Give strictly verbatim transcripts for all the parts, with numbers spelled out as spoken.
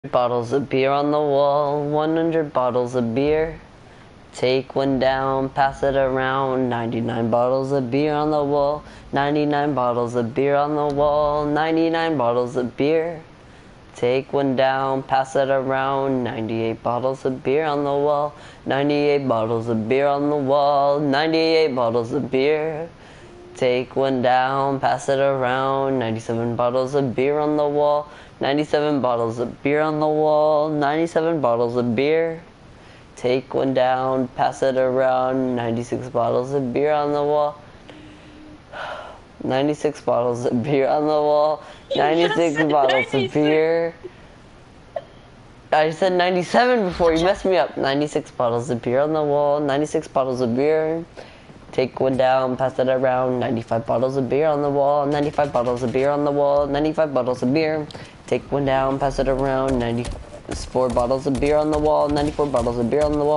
Bottles of beer on the wall, one hundred bottles of beer. Take one down, pass it around. ninety-nine bottles of beer on the wall, ninety-nine bottles of beer on the wall, ninety-nine bottles of beer. Take one down, pass it around. ninety-eight bottles of beer on the wall, ninety-eight bottles of beer on the wall, ninety-eight bottles of beer. Take one down, pass it around. ninety-seven bottles of beer on the wall, ninety-seven bottles of beer on the wall, ninety-seven bottles of beer. Take one down, pass it around. ninety-six bottles of beer on the wall, ninety-six bottles of beer on the wall, ninety-six bottles of beer. I said ninety-seven before, you messed me up. ninety-six bottles of beer on the wall, ninety-six bottles of beer. Take one down, pass it around. ninety-five bottles of beer on the wall, ninety-five bottles of beer on the wall, ninety-five bottles of beer. Take one down, pass it around. ninety-four bottles of beer on the wall, ninety-four bottles of beer on the wall.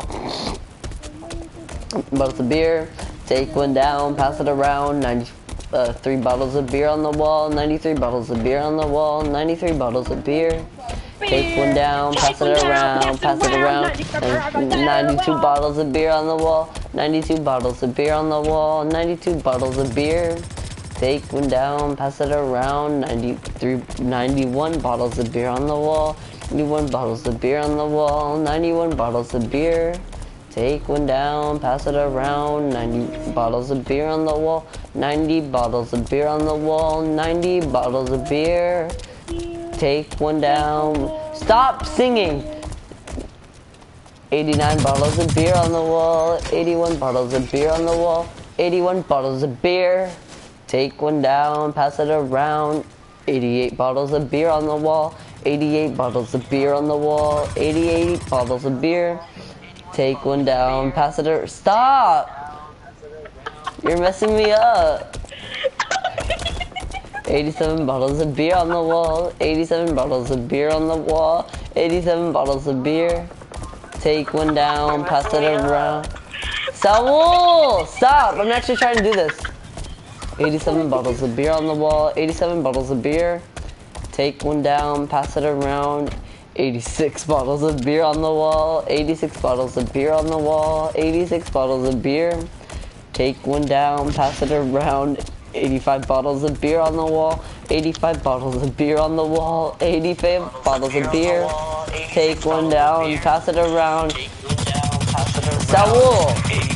Bottles of beer. Take one down, pass it around. ninety-three bottles of beer on the wall, ninety-three bottles of beer on the wall, ninety-three bottles of beer. Take one down, pass it around, pass it around. ninety-two bottles of beer on the wall, ninety-two bottles of beer on the wall, ninety-two bottles of beer. Take one down, pass it around. ninety-three, ninety-one bottles of beer on the wall, ninety-one bottles of beer on the wall, ninety-one bottles of beer. Take one down, pass it around. ninety bottles of beer on the wall, ninety bottles of beer on the wall, ninety bottles of beer. Take one down. Stop singing. eighty-nine bottles of beer on the wall, eighty-one bottles of beer on the wall, eighty-one bottles of beer. Take one down, pass it around. eighty-eight bottles of beer on the wall, eighty-eight bottles of beer on the wall, eighty-eight bottles of beer. Take one down, pass it around. Stop! You're messing me up. eighty-seven bottles of beer on the wall, eighty-seven bottles of beer on the wall, eighty-seven bottles of beer. Take one down, pass it around. Saul! Stop! I'm actually trying to do this. eighty-seven bottles of beer on the wall, eighty-seven bottles of beer. Take one down, pass it around. eighty-six bottles of beer on the wall, eighty-six bottles of beer on the wall, eighty-six bottles of beer. Take one down, pass it around. eighty-five bottles of beer on the wall, eighty-five bottles of beer on the wall, eighty-five bottles of beer. Take one down, pass it around. Saul!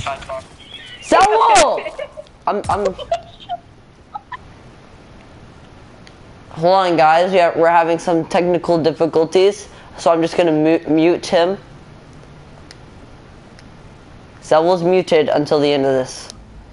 Saul! I'm, I'm... Hold on, guys. We are, we're having some technical difficulties, so I'm just gonna mute, mute him. Saul's muted until the end of this.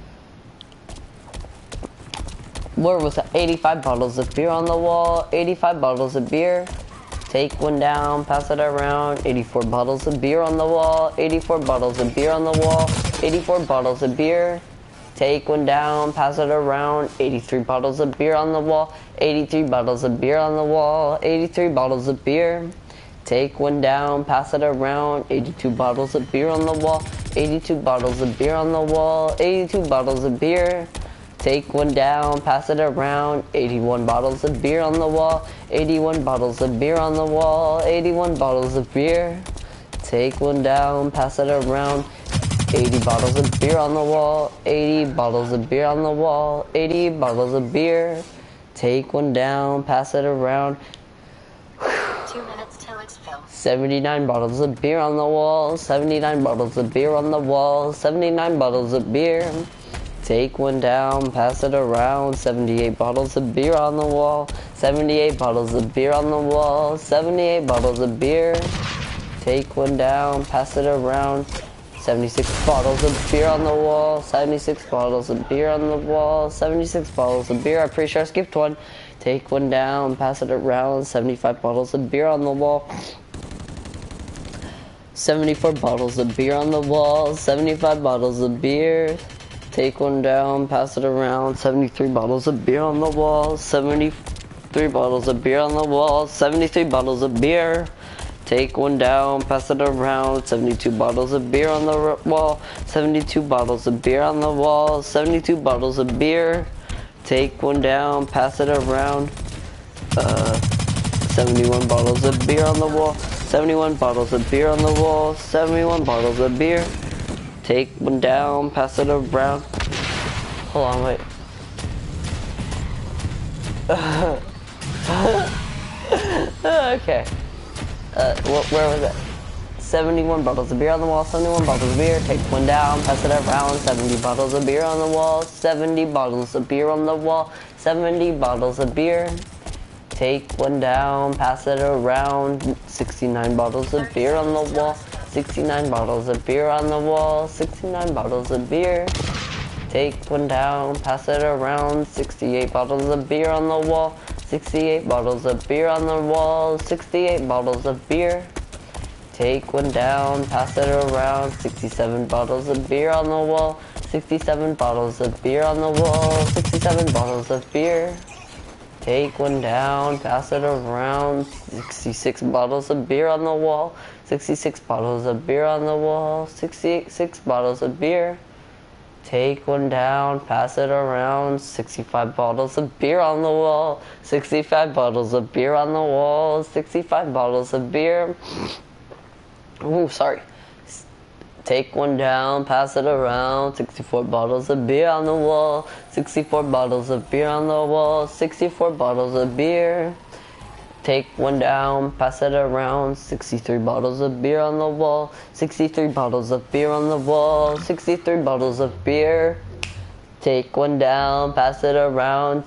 Where was that? eighty-five bottles of beer on the wall, eighty-five bottles of beer. Take one down, pass it around. eighty-four bottles of beer on the wall, eighty-four bottles of beer on the wall, eighty-four bottles of beer. Take one down, pass it around. eighty-three bottles of beer on the wall, eighty-three bottles of beer on the wall, eighty-three bottles of beer. Take one down, pass it around. eighty-two bottles of beer on the wall, eighty-two bottles of beer on the wall, eighty-two bottles of beer. Take one down, pass it around. eighty-one bottles of beer on the wall, eighty-one bottles of beer on the wall, eighty-one bottles of beer. Take one down, pass it around. eighty bottles of beer on the wall, eighty bottles of beer on the wall, eighty bottles of beer. Take one down, pass it around. Two minutes till it's filled. seventy-nine bottles of beer on the wall, seventy-nine bottles of beer on the wall, seventy-nine bottles of beer. Take one down, pass it around. seventy-eight bottles of beer on the wall, seventy-eight bottles of beer on the wall, seventy-eight bottles of beer. Take one down, pass it around. seventy-six bottles of beer on the wall, seventy-six bottles of beer on the wall, seventy-six bottles of beer. I'm pretty sure I skipped one. Take one down, pass it around. seventy-five bottles of beer on the wall, seventy-four bottles of beer on the wall, seventy-five bottles of beer. Take one down, pass it around. seventy-three bottles of beer on the wall, seventy-three bottles of beer on the wall, seventy-three bottles of beer. Take one down, pass it around. seventy-two bottles of beer on the wall, seventy-two bottles of beer on the wall, seventy-two bottles of beer. Take one down, pass it around. Uh, seventy-one bottles of beer on the wall. seventy-one bottles of beer on the wall. seventy-one bottles of beer. Take one down, pass it around. Hold on, wait. Okay. Uh, wh where was it? seventy-one bottles of beer on the wall. seventy-one bottles of beer. Take one down, pass it around. seventy bottles of beer on the wall. seventy bottles of beer on the wall. seventy bottles of beer. Take one down, pass it around. sixty-nine bottles of beer on the wall. sixty-nine bottles of beer on the wall. sixty-nine bottles of beer. Take one down, pass it around. sixty-eight bottles of beer on the wall. sixty-eight bottles of beer on the wall. sixty-eight bottles of beer. Take one down, pass it around. sixty-seven bottles of beer on the wall. sixty-seven bottles of beer on the wall. sixty-seven bottles of beer. Take one down, pass it around. sixty-six bottles of beer on the wall. sixty-six bottles of beer on the wall. sixty-six bottles of beer. Take one down, pass it around. sixty-five bottles of beer on the wall. sixty-five bottles of beer on the wall. sixty-five bottles of beer. Ooh, sorry. Take one down, pass it around. sixty-four bottles of beer on the wall. sixty-four bottles of beer on the wall. sixty-four bottles of beer. Take one down, pass it around. sixty-three bottles of beer on the wall. sixty-three bottles of beer on the wall. sixty-three bottles of beer. Take one down, pass it around.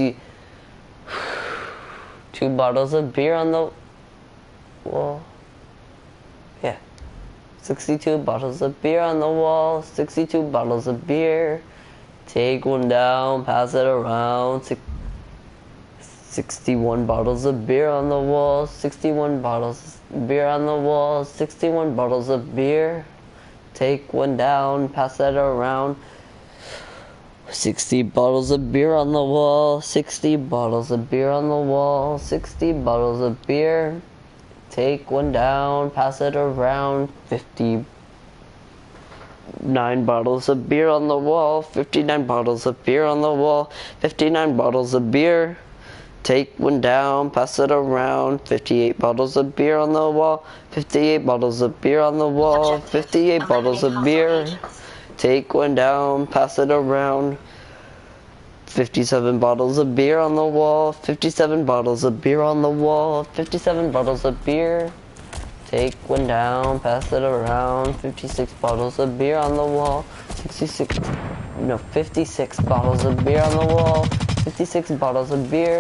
sixty-two bottles of beer on the wall. Yeah. sixty-two bottles of beer on the wall. sixty-two bottles of beer. Take one down, pass it around. sixty-one bottles of beer on the wall. sixty-one bottles of beer on the wall. sixty-one bottles of beer. Take one down, pass it around. sixty bottles of beer on the wall. sixty bottles of beer on the wall. sixty bottles of beer. Take one down, pass it around. fifty-nine bottles of beer on the wall. fifty-nine bottles of beer on the wall. fifty-nine bottles of beer. Take one down, pass it around. fifty-eight bottles of beer on the wall. fifty-eight bottles of beer on the wall. fifty-eight bottles of beer. Take one down, pass it around. fifty-seven bottles of beer on the wall. fifty-seven bottles of beer on the wall. fifty-seven bottles of beer. Take one down, pass it around. fifty-six bottles of beer on the wall. sixty-six, no, fifty-six bottles of beer on the wall. fifty-six bottles of beer.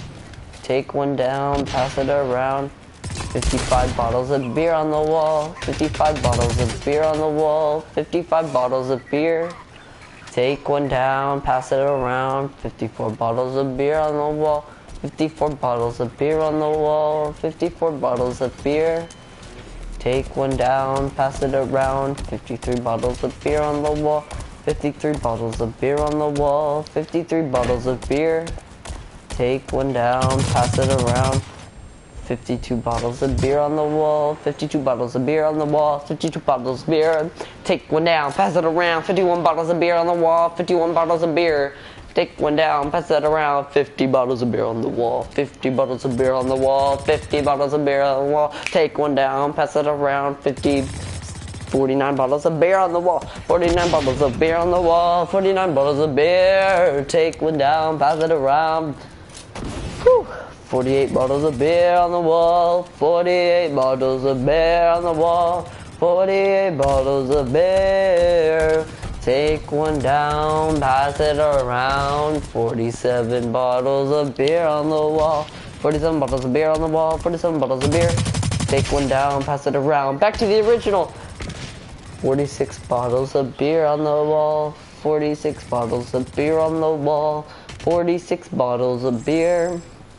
Take one down, pass it around. fifty-five bottles of beer on the wall. fifty-five bottles of beer on the wall. fifty-five bottles of beer. Take one down, pass it around. fifty-four bottles of beer on the wall. fifty-four bottles of beer on the wall. fifty-four bottles of beer. Take one down, pass it around. fifty-three bottles of beer on the wall. fifty-three bottles of beer on the wall. fifty-three bottles of beer. Take one down, pass it around. fifty-two bottles of beer on the wall. fifty-two bottles of beer on the wall. fifty-two bottles of beer. Take one down, pass it around. fifty-one bottles of beer on the wall. fifty-one bottles of beer. Take one down, pass it around. fifty bottles of beer on the wall. fifty bottles of beer on the wall. fifty bottles of beer on the wall. Take one down, pass it around. fifty, forty-nine bottles of beer on the wall. forty-nine bottles of beer on the wall. forty-nine bottles of beer. Take one down, pass it around. Whew. forty-eight bottles of beer on the wall. forty-eight bottles of beer on the wall. forty-eight bottles of beer. Take one down, pass it around. forty-seven bottles of beer on the wall. forty-seven bottles of beer on the wall. forty-seven bottles of beer. Take one down, pass it around. Back to the original. forty-six bottles of beer on the wall. forty-six bottles of beer on the wall. forty-six bottles of beer.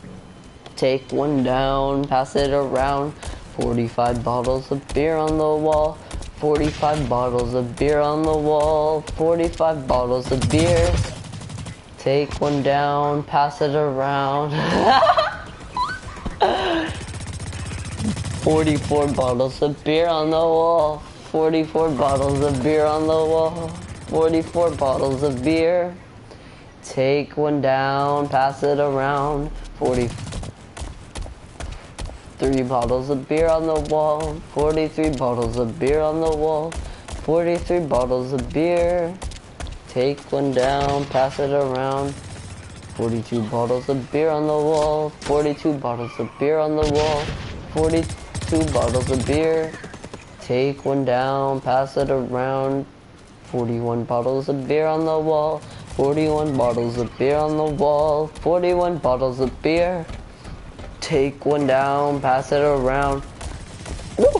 Take one down, pass it around. forty-five bottles of beer on the wall. forty-five bottles of beer on the wall. forty-five bottles of beer. Take one down, pass it around. forty-four bottles of beer on the wall. forty-four bottles of beer on the wall. forty-four bottles of beer. Take one down, pass it around. forty forty-three bottles of beer on the wall, forty-three bottles of beer on the wall, forty-three bottles of beer. Take one down, pass it around. forty-two bottles of beer on the wall, forty-two bottles of beer on the wall, forty-two bottles of beer. Take one down, pass it around. forty-one bottles of beer on the wall, forty-one bottles of beer on the wall, forty-one bottles of beer. Take one down, pass it around. Woo!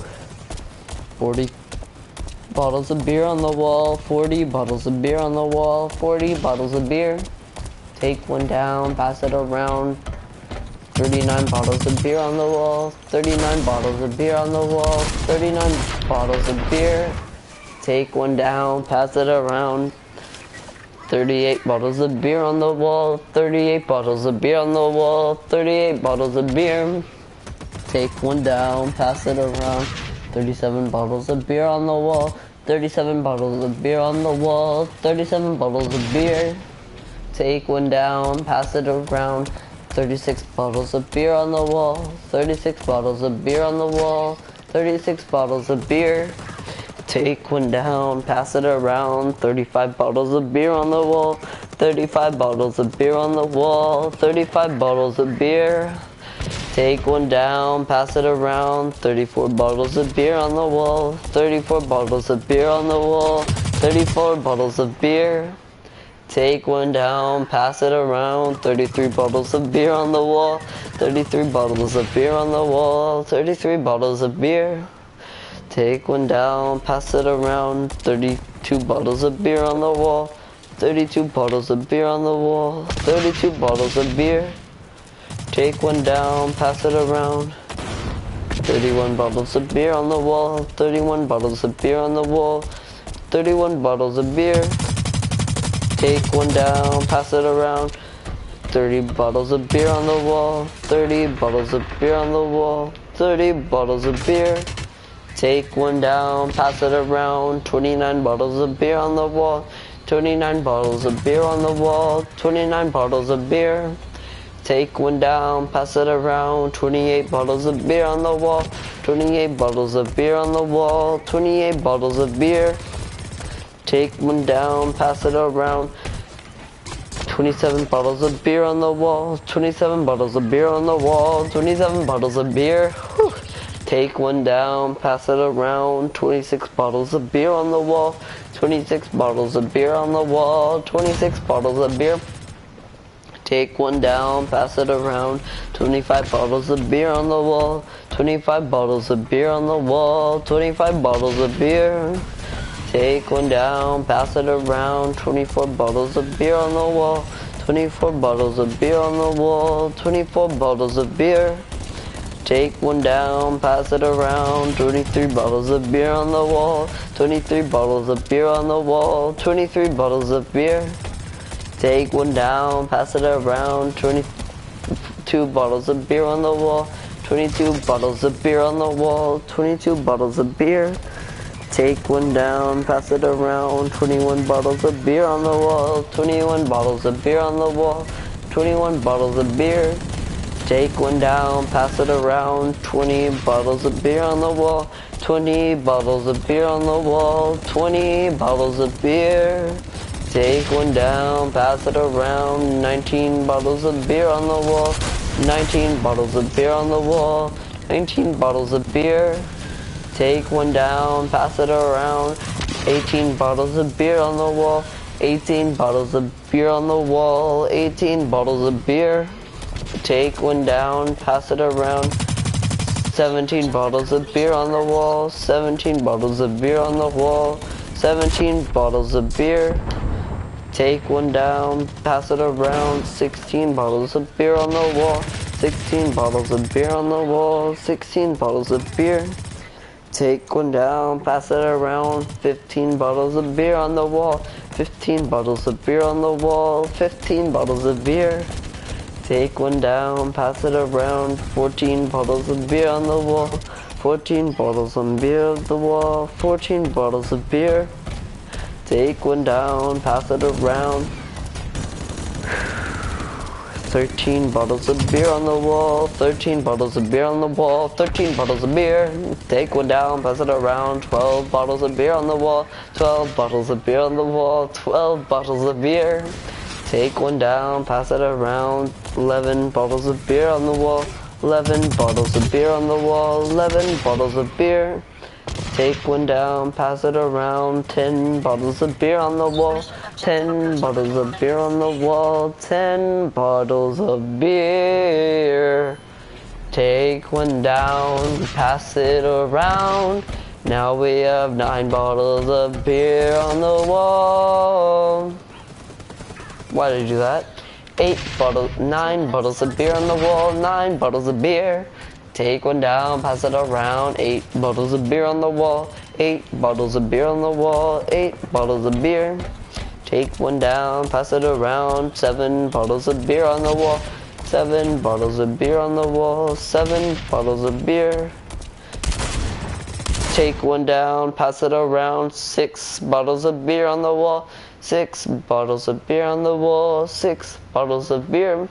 forty bottles of beer on the wall, forty bottles of beer on the wall, forty bottles of beer. Take one down, pass it around. thirty-nine bottles of beer on the wall, thirty-nine bottles of beer on the wall, thirty-nine bottles of beer. Take one down, pass it around. thirty-eight bottles of beer on the wall, thirty-eight bottles of beer on the wall, thirty-eight bottles of beer. Take one down, pass it around. thirty-seven bottles of beer on the wall, thirty-seven bottles of beer on the wall, thirty-seven bottles of beer. Take one down, pass it around. thirty-six bottles of beer on the wall, thirty-six bottles of beer on the wall, thirty-six bottles of beer. Take one down, pass it around. thirty-five bottles of beer on the wall, thirty-five bottles of beer on the wall, thirty-five bottles of beer. Take one down, pass it around. thirty-four bottles of beer on the wall, thirty-four bottles of beer on the wall, thirty-four bottles of beer. Take one down, pass it around. thirty-three bottles of beer on the wall, thirty-three bottles of beer on the wall, thirty-three bottles of beer. Take one down, pass it around. thirty-two bottles of beer on the wall, thirty-two bottles of beer on the wall, thirty-two bottles of beer. Take one down, pass it around. thirty-one bottles of beer on the wall, thirty-one bottles of beer on the wall, thirty-one bottles of beer. Take one down, pass it around. thirty bottles of beer on the wall, thirty bottles of beer on the wall, thirty bottles of beer. Take one down, pass it around. twenty-nine bottles of beer on the wall, twenty-nine bottles of beer on the wall, twenty-nine bottles of beer. Take one down, pass it around. twenty-eight bottles of beer on the wall, twenty-eight bottles of beer on the wall, twenty-eight bottles of beer. Take one down, pass it around. twenty-seven bottles of beer on the wall, twenty-seven bottles of beer on the wall, twenty-seven bottles of beer. Whew. Take one down, pass it around. twenty-six bottles of beer on the wall, twenty-six bottles of beer on the wall, twenty-six bottles of beer. Take one down, pass it around. twenty-five bottles of beer on the wall, twenty-five bottles of beer on the wall, twenty-five bottles of beer. Take one down, pass it around. twenty-four bottles of beer on the wall, twenty-four bottles of beer on the wall, twenty-four bottles of beer. Take one down, pass it around. twenty-three bottles of beer on the wall, twenty-three bottles of beer on the wall, twenty-three bottles of beer. Take one down, pass it around. twenty-two bottles of beer on the wall, twenty-two bottles of beer on the wall, twenty-two bottles of beer. Take one down, pass it around. twenty-one bottles of beer on the wall, twenty-one bottles of beer on the wall, twenty-one bottles of beer. Take one down, pass it around. twenty bottles of beer on the wall, twenty bottles of beer on the wall, twenty bottles of beer. Take one down, pass it around. nineteen bottles of beer on the wall, nineteen bottles of beer on the wall, nineteen bottles of beer. Take one down, pass it around. eighteen bottles of beer on the wall, eighteen bottles of beer on the wall, eighteen bottles of beer. Take one down, pass it around. seventeen bottles of beer on the wall, seventeen bottles of beer on the wall, seventeen bottles of beer. Take one down, pass it around. sixteen bottles of beer on the wall, sixteen bottles of beer on the wall, sixteen bottles of beer. Take one down, pass it around. fifteen bottles of beer on the wall, fifteen bottles of beer on the wall, fifteen bottles of beer. Take one down, pass it around. fourteen bottles of beer on the wall, fourteen bottles of beer on the wall, fourteen bottles of beer. Take one down, pass it around. thirteen bottles of beer on the wall, thirteen bottles of beer on the wall, thirteen bottles of beer. Take one down, pass it around. twelve bottles of beer on the wall, twelve bottles of beer on the wall, twelve bottles of beer. Take one down, pass it around. eleven bottles of beer on the wall, eleven bottles of beer on the wall, eleven bottles of beer. Take one down, pass it around. ten bottles of beer on the wall, ten bottles of beer on the wall, ten bottles of beer. Take one down, pass it around. Now we have nine bottles of beer on the wall. Why did I do that? Eight bottles, nine bottles of beer on the wall, nine bottles of beer. Take one down, pass it around. Eight bottles of beer on the wall, eight bottles of beer on the wall, eight bottles of beer. Take one down, pass it around. Seven bottles of beer on the wall, seven bottles of beer on the wall, seven bottles of beer. Take one down, pass it around. Six bottles of beer on the wall, six bottles of beer on the wall, six bottles of beer.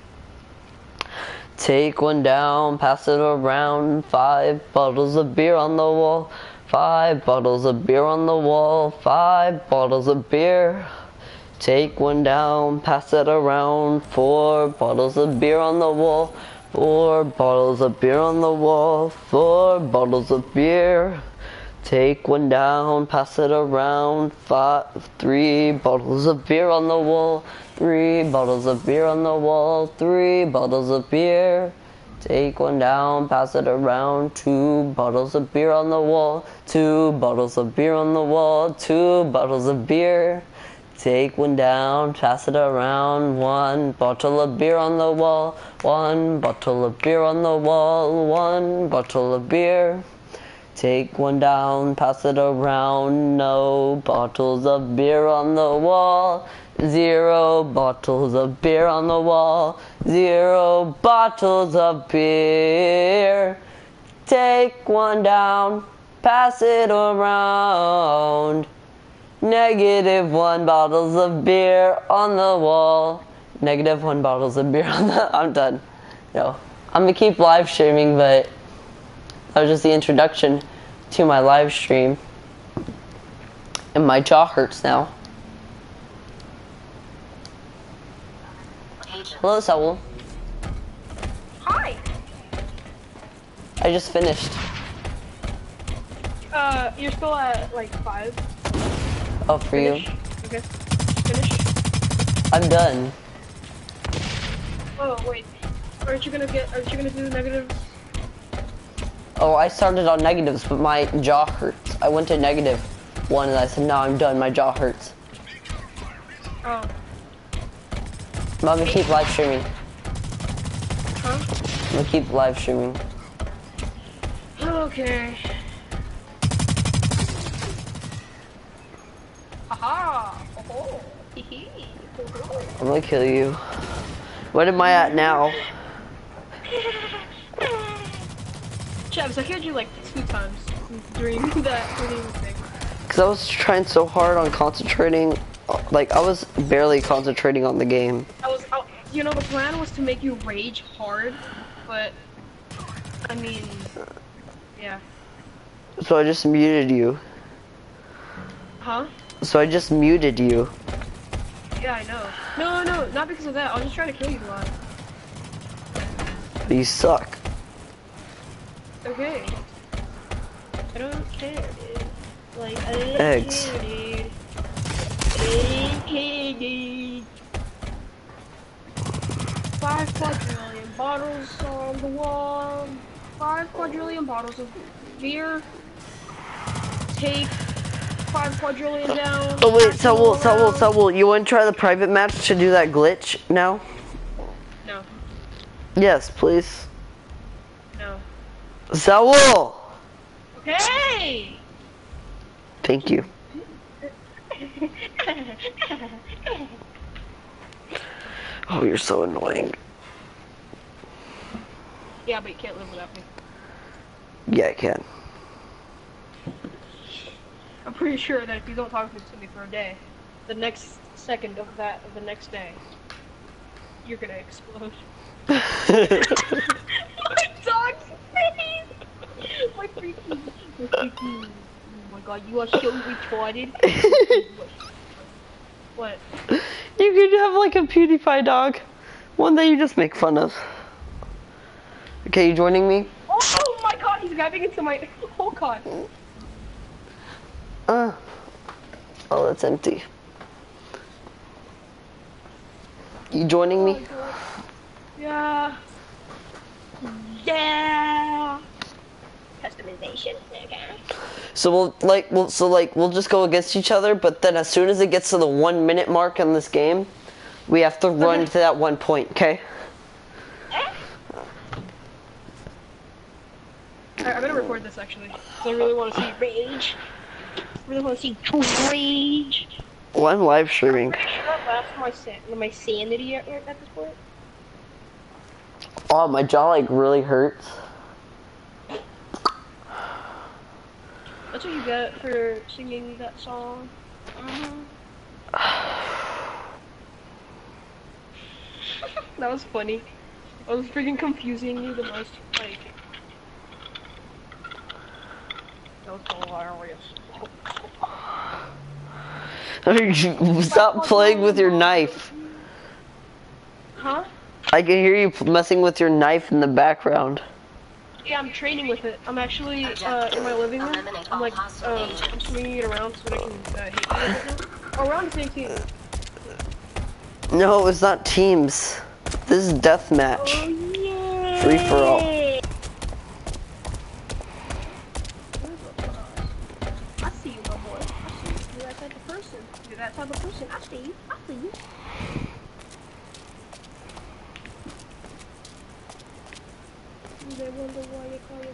Take one down, pass it around. Five bottles of beer on the wall, five bottles of beer on the wall, five bottles of beer. Take one down, pass it around. Four bottles of beer on the wall, four bottles of beer on the wall, four bottles of beer. Take one down, pass it around. Five, three bottles of beer on the wall, three bottles of beer on the wall, three bottles of beer. Take one down, pass it around. Two bottles of beer on the wall, two bottles of beer on the wall, two bottles of beer. Take one down, pass it around. One bottle of beer on the wall, one bottle of beer on the wall, one bottle of beer. Take one down, pass it around. No bottles of beer on the wall. Zero bottles of beer on the wall. Zero bottles of beer. Take one down, pass it around. Negative one bottles of beer on the wall. Negative one bottles of beer on the... I'm done. No. I'm gonna keep live streaming, but that was just the introduction to my live stream. And my jaw hurts now. Hello, Saul. Hi. I just finished. Uh, you're still at like five. Oh, for Finish. you. Okay. Finish. I'm done. Oh wait. Aren't you gonna get? Aren't you gonna do negatives? Oh, I started on negatives, but my jaw hurts. I went to negative one and I said, no, I'm done. My jaw hurts. Oh. I'm gonna keep live streaming. Huh? I'm gonna keep live streaming. Okay. Aha! Oh, hee hee. I'm gonna kill you. What am I at now? Chaps, I killed you like two times during that during the thing. Because I was trying so hard on concentrating. Like, I was barely concentrating on the game. I was, I, you know, the plan was to make you rage hard, but I mean, yeah. So I just muted you. Huh? So I just muted you. Yeah, I know. No, no, not because of that. I was just trying to kill you live. You suck. Okay. I don't care, dude. Like, I don't Eggs. care, dude. I don't care, dude. Five quadrillion bottles on the wall. Five quadrillion bottles of beer. Take five quadrillion down. Oh wait, pass Saul, them Saul, around. Saul, you want to try the private match to do that glitch now? No, Yes, please. no. Saul! Okay! Thank you. Oh, you're so annoying. Yeah, but you can't live without me. Yeah, I can. I'm pretty sure that if you don't talk to me for a day, the next second of that of the next day, you're gonna explode. My dog's face! My freaking, my freaking, oh my god, you are so retarded. What? You could have like a PewDiePie dog. One that you just make fun of. Okay, you joining me? Oh my god, he's grabbing into my, oh god. Uh, oh, that's empty. You joining me? Oh, yeah. Yeah. Customization. Okay. So we'll like we'll so like we'll just go against each other, but then as soon as it gets to the one minute mark on this game, we have to run Okay. to that one point, okay? Alright, I'm gonna record this actually. 'Cause I really want to see rage. I really want to see rage. Well, I'm live streaming. Pretty sure I've lost my san my sanity at, at this point. Oh, my jaw like really hurts. That's what you get for singing that song. Mm-hmm. That was funny. I was freaking confusing you the most. Like, that was hilarious. Stop playing with your knife. Huh? I can hear you messing with your knife in the background. Yeah, I'm training with it. I'm actually uh, in my living room. I'm like, uh, I'm swinging it around so that I can uh, hit it right now. Oh, we're on the same team. No, it's not teams. This is deathmatch. Oh, yeah. Free for all. I see you, my boy. I see you. You're that type of person. You're that type of person. I see you. I see you. They wonder why you call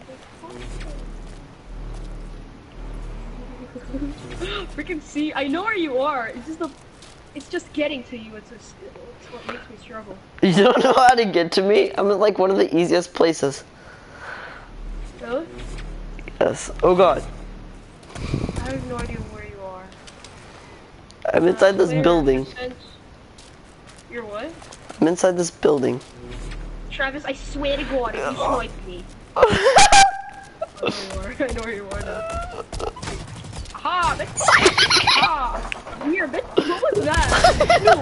it the freaking see, I know where you are. It's just the, it's just getting to you. It's, a, it's what makes me struggle. You don't know how to get to me? I'm in like one of the easiest places. Really? Yes. Oh god. I have no idea where you are. I'm inside this Clear building. percent- You're what? I'm inside this building. Travis, I swear to God, if you swipe me. I know where you are. I know where you are now. Ha! Bitch! Ha! Here, bitch! What was that? No.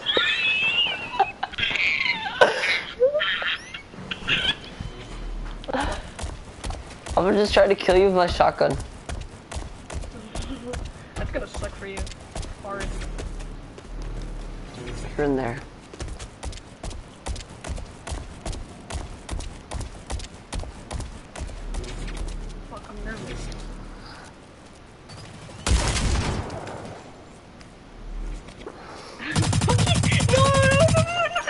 I'm gonna just try to kill you with my shotgun. That's gonna suck for you. Hard. You're in there. Fuck, I'm nervous. No, no, no,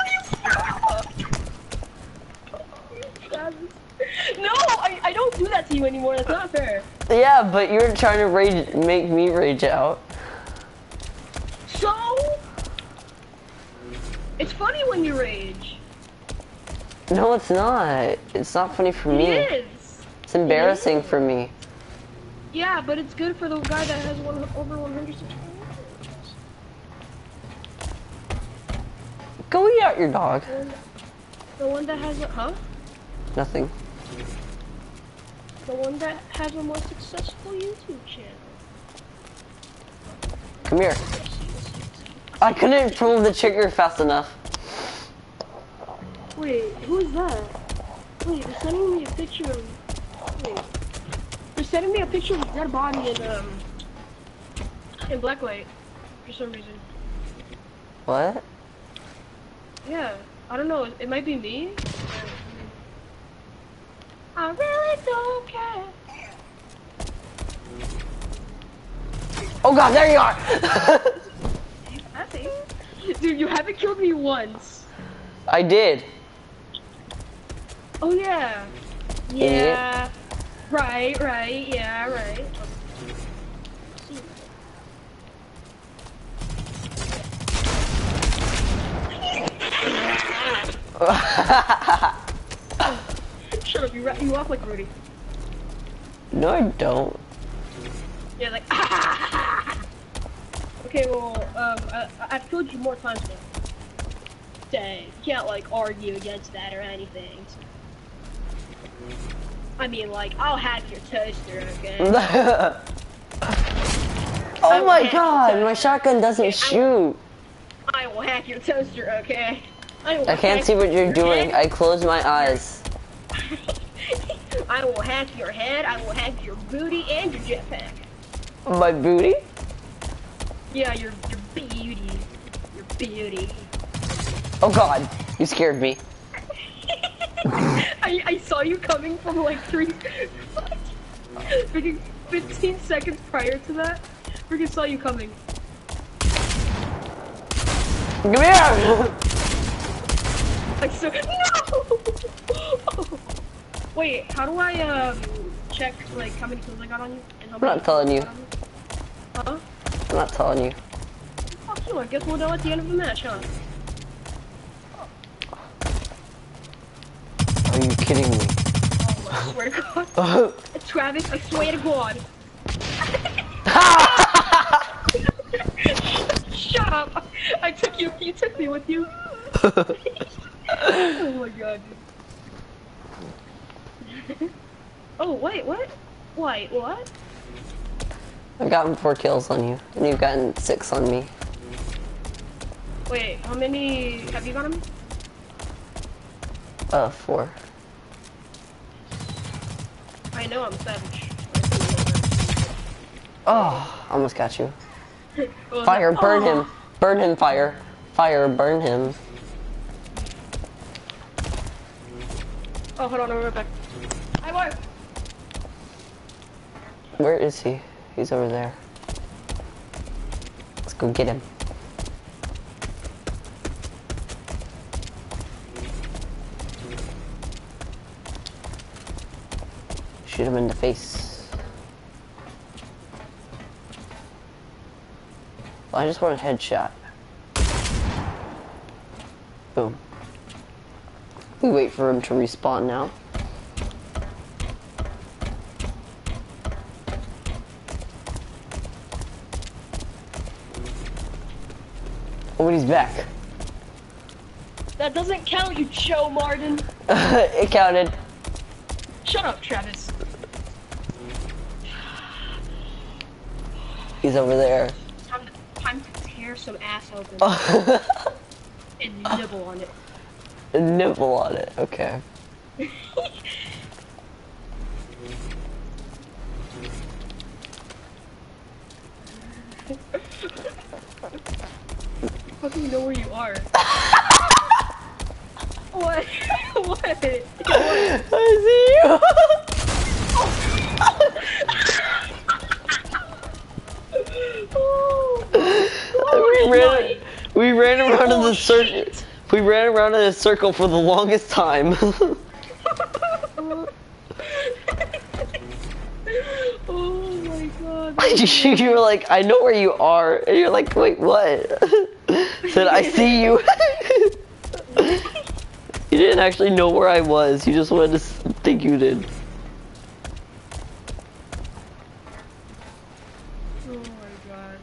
no, no, I, I don't do that to you anymore. That's not fair. Yeah, but you're trying to rage, make me rage out. So, it's funny when you rage. No, it's not. It's not funny for me. It is. It's embarrassing for me. Yeah, but it's good for the guy that has one over one hundred subscribers. Go eat out your dog. The one, the one that has a, huh? Nothing. The one that has a more successful YouTube channel. Come here. I couldn't pull the trigger fast enough. Wait, who is that? Wait, they're sending me a picture of. Wait. They're sending me a picture of a dead body in, um. in blacklight. For some reason. What? Yeah. I don't know. It might be me. I really don't care. Oh god, there you are! Happy. Dude, you haven't killed me once. I did. Oh yeah. Yeah. Idiot. Right, right, yeah, right. Shut up, you, ra you walk like Rudy. No, I don't. Yeah, like Okay, well, um, I I've killed you more times now. say. You can't like argue against that or anything. I mean, like, I'll have your toaster, okay? Oh my god, my shotgun doesn't shoot. I will hack your toaster, okay? I, will I can't hack see what you're your doing. head. I close my eyes. I will hack your head, I will hack your booty and your jetpack. My booty? Yeah, your your beauty. Your beauty. Oh god, you scared me. I, I saw you coming from like three, freaking fifteen seconds prior to that. Freaking saw you coming. Come here! Like so. No! Wait, how do I um check like how many kills I got on you? And how I'm many not telling you. kills I got on you? Huh? I'm not telling you. Fuck you! I guess we'll know at the end of the match, huh? Are you kidding me? Oh, I swear to God. Travis, I swear to God. Shut up! I took you. You took me with you. Oh my God. Dude. Oh wait, what? Wait, what? I've gotten four kills on you, and you've gotten six on me. Wait, how many have you gotten? Uh, four. I know I'm savage. Oh, almost got you. What was Fire, that? burn Oh. him. Burn him, fire. Fire, burn him. Oh, hold on, I'm right back. I want. Where is he? He's over there. Let's go get him. Shoot him in the face. Well, I just want a headshot. Boom. We wait for him to respawn now. Oh, he's back. That doesn't count, you Joe Martin. It counted. Shut up, Travis. He's over there. Time to, time to tear some ass open and nibble on it. Nibble on it. Okay. How do you know where you are? What? What? What? I see you. Oh, we ran. We ran around in the circle. We ran around in a circle for the longest time. Oh my God. You were like, I know where you are, and you're like, wait, what? Said, I see you. You didn't actually know where I was. You just wanted to think you did. Oh my God.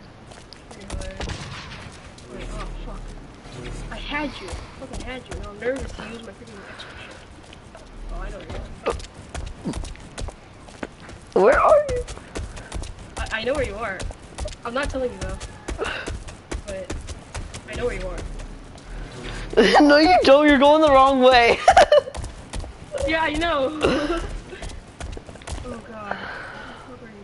Wait, oh fuck. I had you. I fucking had you. Now I'm nervous to use my freaking extra shit. Oh, I know where you are. Where are you? I, I know where you are. I'm not telling you though. But I know where you are. No, you don't. You're going the wrong way. Yeah, I know. Oh God. What are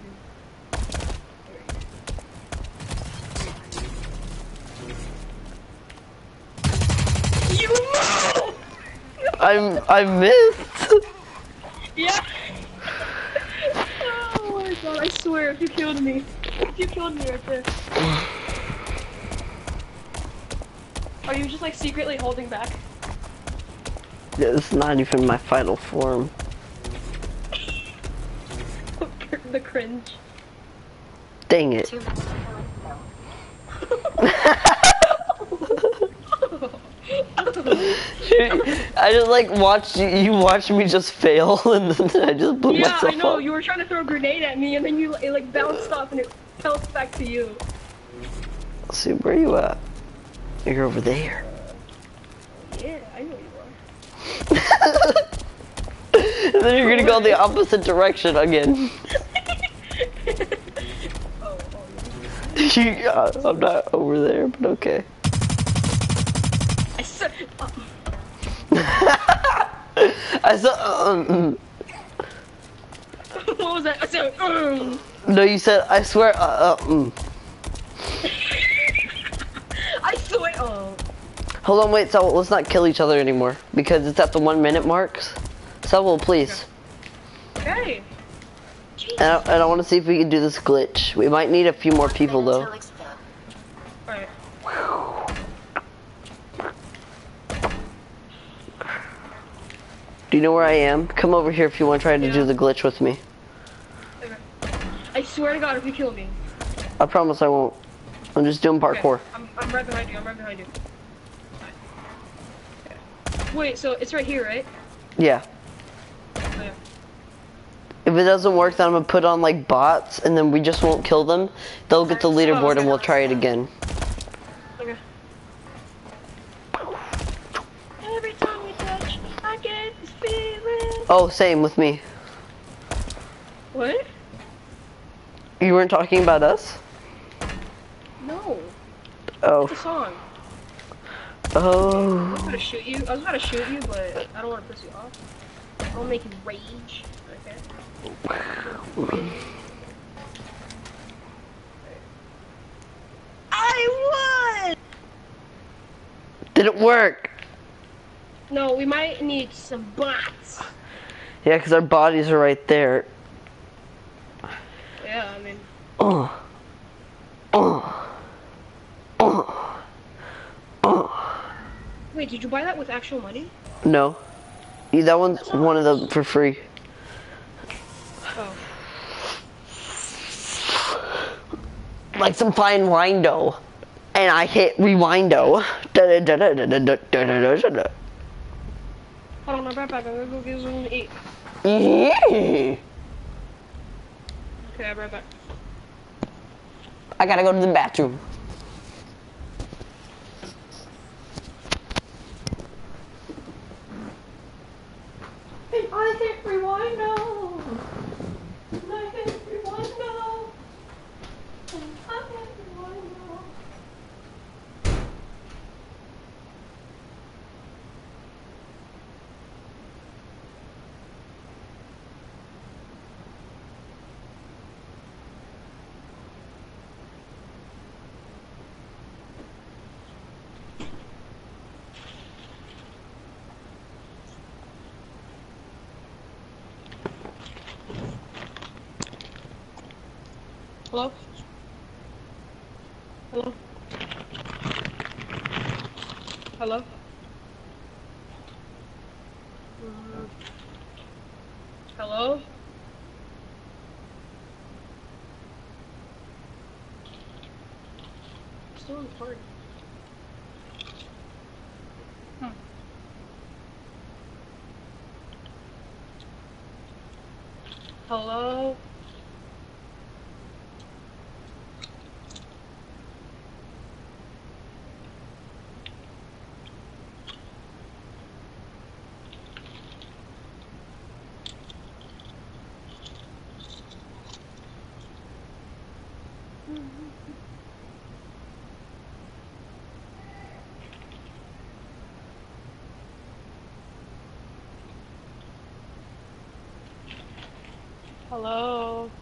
you doing? You move! I'm. I missed. Yeah. Oh my God! I swear, if you killed me, if you killed me right there. Are you just like secretly holding back? Yeah, it's not even my final form. The cringe. Dang it. Two minutes I just like watched you, you watched me just fail and then I just blew Yeah, myself I know. up. You were trying to throw a grenade at me and then you it like bounced off and it bounced back to you. Let's see, where are you at? You're over there. Yeah, I know you are. And then you're gonna go the opposite direction again. Oh, oh, Yeah, I'm not over there, but okay. I said. Uh, I saw. Um, what was that? I said. Um. no, you said. I swear. Uh, uh, mm. I swear. Oh. Hold on, wait. So let's not kill each other anymore because it's at the one minute marks. So please. Okay. And I, and I want to see if we can do this glitch. We might need a few more people though. Alright. Do you know where I am? Come over here if you want to try to Yeah. do the glitch with me. Okay. I swear to God, if you kill me. I promise I won't. I'm just doing parkour. Okay. I'm, I'm right behind you. I'm right behind you. Okay. Wait, so it's right here, right? Yeah. Oh, yeah. If it doesn't work, then I'm gonna put on like bots, and then we just won't kill them. They'll get the leaderboard, and we'll try it again. Okay. Every time we touch, I get this feeling. Oh, same with me. What? You weren't talking about us? No. Oh. It's a song. I Oh. was gonna shoot you. I was gonna shoot you, but I don't want to piss you off. I'll make you rage. Okay. I won! Did it work? No, we might need some bots. Yeah, because our bodies are right there. Yeah, I mean. Oh. Oh. Oh. Oh. Wait, did you buy that with actual money? No. Yeah, that one's one of them for free. Oh. Like some fine windo. And I hit rewindo. Da da da da da da da da da da da. Hold on, I'm right back. I'm gonna go get something to eat. Yeah. Okay, I'm right back. I gotta go to the bathroom. I hit rewind now. I hit rewind now. I hit rewind now. Hello? Hello? Hello? Mm. Hello? Still in the party. Hmm. Hello? Hello?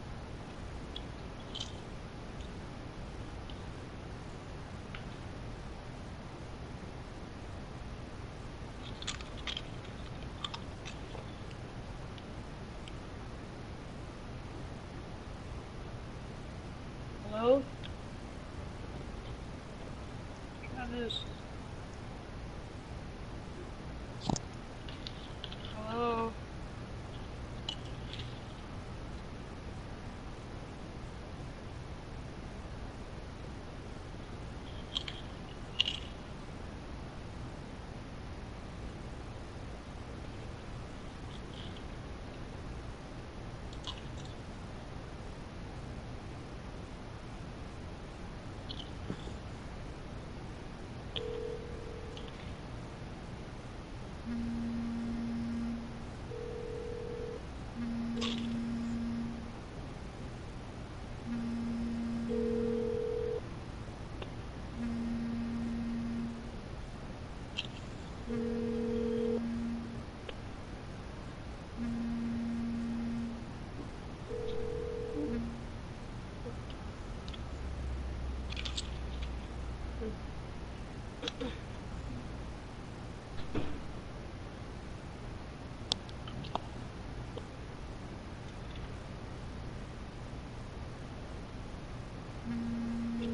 Hello? What is? Hello?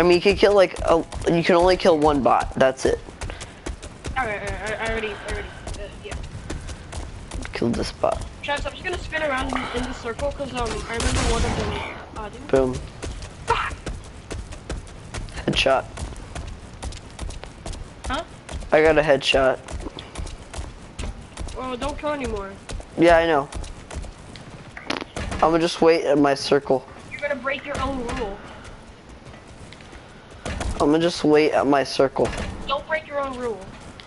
I mean, you can kill like a, you can only kill one bot. That's it. Alright, I, I already, I already, uh, yeah. Killed this bot. Travis, I'm just gonna spin around in, in the circle because um, I remember one of them. Uh, didn't- Boom. Fuck! Headshot. Huh? I got a headshot. Oh, don't kill anymore. Yeah, I know. I'm gonna just wait at my circle. You're gonna break your own rule. I'm gonna just wait at my circle. Don't break your own rule.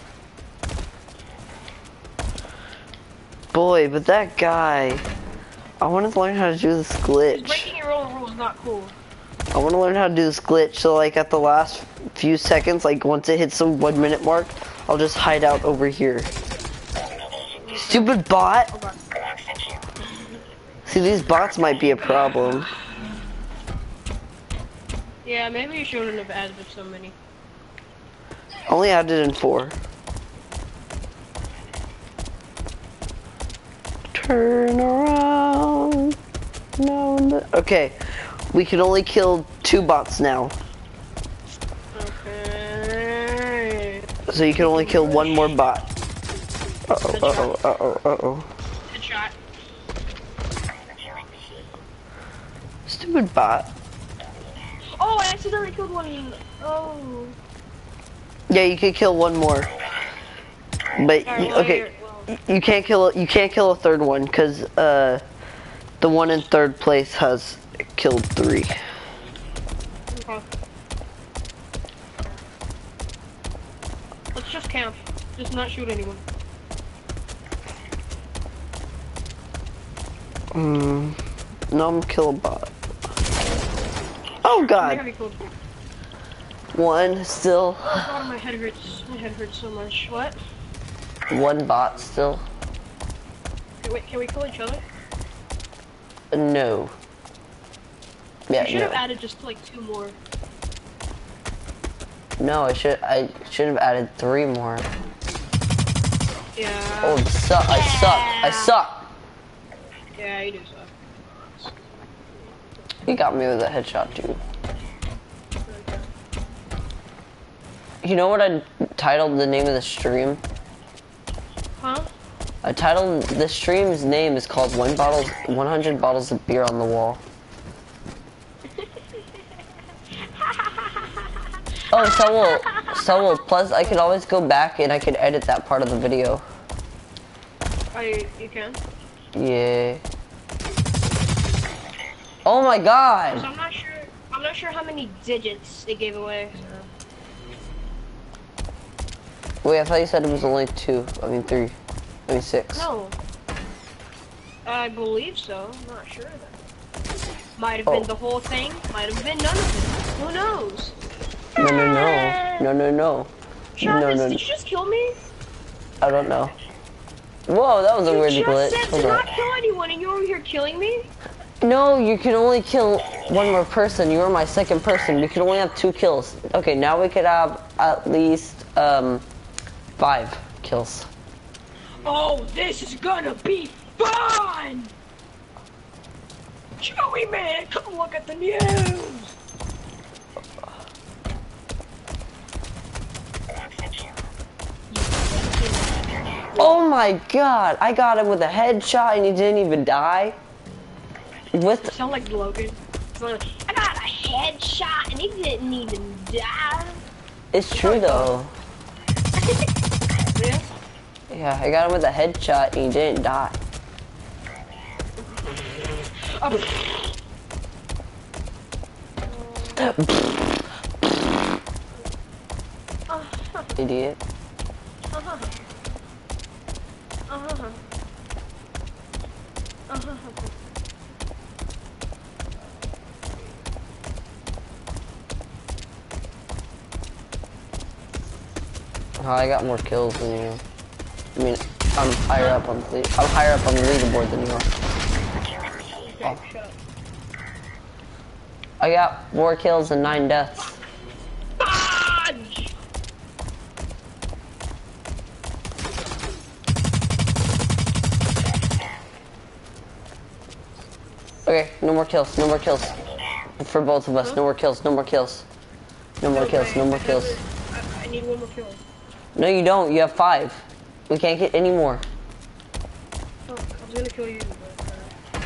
Boy, but that guy. I want to learn how to do this glitch. Breaking your own rule is not cool. I want to learn how to do this glitch so like at the last few seconds, like once it hits the one minute mark, I'll just hide out over here. Stupid bot! See, these bots might be a problem. Yeah, maybe you shouldn't have added so many. Only added in four. Turn around. No, no. Okay, we can only kill two bots now. Okay. So you can only kill one more bot. Uh oh, uh oh, uh oh, uh oh. Headshot. Stupid bot. Oh, I accidentally killed one. Oh. Yeah, you can kill one more. But Alright, you- well, okay, you're- well, you can't kill you can't kill a third one because uh, the one in third place has killed three. okay. Let's just camp. Just not shoot anyone. Hmm. No, I'm gonna kill a bot. Oh Maybe God, I killed two. one still. Oh god, my head hurts. My head hurts so much. What? One bot still. Okay, wait, can we kill each other? No. You Yeah, should have no. added just like two more. No, I should I should have added three more. Yeah. Oh, suck! I suck! I suck! Yeah, you do suck. You got me with a headshot, dude. You know what I titled the name of the stream? Huh? I titled the stream's name is called One Bottles, one hundred Bottles of Beer on the Wall. Oh, Saul, Saul, plus I could always go back and I could edit that part of the video. Oh, you, you can? Yeah. Oh my God! So I'm not sure. I'm not sure how many digits it gave away. So. Wait, I thought you said it was only two. I mean three. I mean six. No. I believe so. I'm not sure though. Might have Oh. been the whole thing. Might have been none of it. Who knows? No, no, no. No, no, no. Travis, No, no, did you just kill me? I don't know. Whoa, that was a You weird just glitch. said Hold to on. not kill anyone, and you're over here killing me. No, you can only kill one more person. You were my second person. We can only have two kills. Okay, now we could have at least um five kills. Oh, this is gonna be fun! Joey, man, come look at the news! Oh my God! I got him with a headshot and he didn't even die. With Sound like Logan. It's like, I got a headshot and he didn't even die. it's true though. Yeah? Yeah, I got him with a headshot and he didn't die. Oh, Idiot. uh-huh. Uh-huh. Uh-huh. Oh, I got more kills than you. I mean, I'm higher up on the I'm higher up on the leaderboard than you are. Okay, shut up. I got more kills and nine deaths. Dodge! Okay, no more kills, no more kills. For both of us, no more kills, no more kills. No more No, kills, wait, no more I kills. haven't- I, I need one more kill. No, you don't. You have five. We can't get any more. Oh, I was gonna kill you, but. Uh...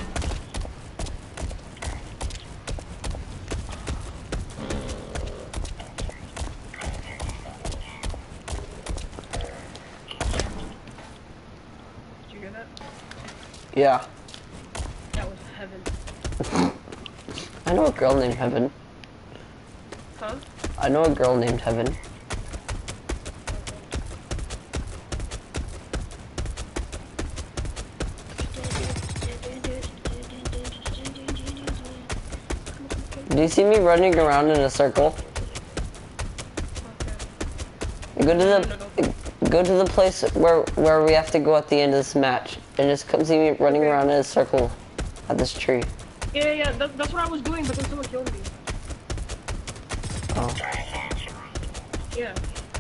Did you hear that? Yeah. That was heaven. I know a girl named Heaven. Huh? I know a girl named Heaven. Do you see me running around in a circle? Okay. Go to the go to the place where where we have to go at the end of this match, and just come see me running Okay. around in a circle at this tree. Yeah, yeah, yeah, that, that's what I was doing, but then someone killed me. Oh. Yeah.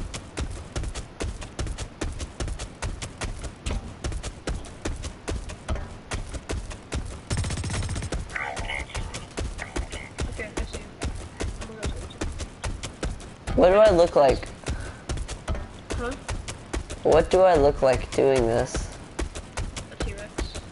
Okay, I see you. I'm gonna go to What do I look like? Huh? What do I look like doing this? A T-Rex.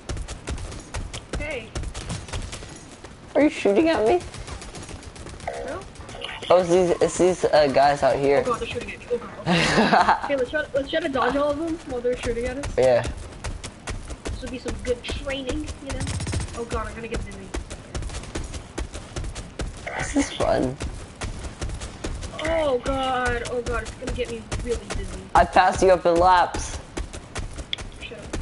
Hey. Are you shooting at me? No? Oh, it's these, it's these uh, guys out Oh here. god, they're shooting at me. Oh god. Okay, okay let's, try, let's try to dodge all of them while they're shooting at us. Yeah. This would be some good training, you know? Oh god, I'm gonna get dizzy. This is fun. Oh god, oh god, it's gonna get me really dizzy. I passed you up in laps. Shut up.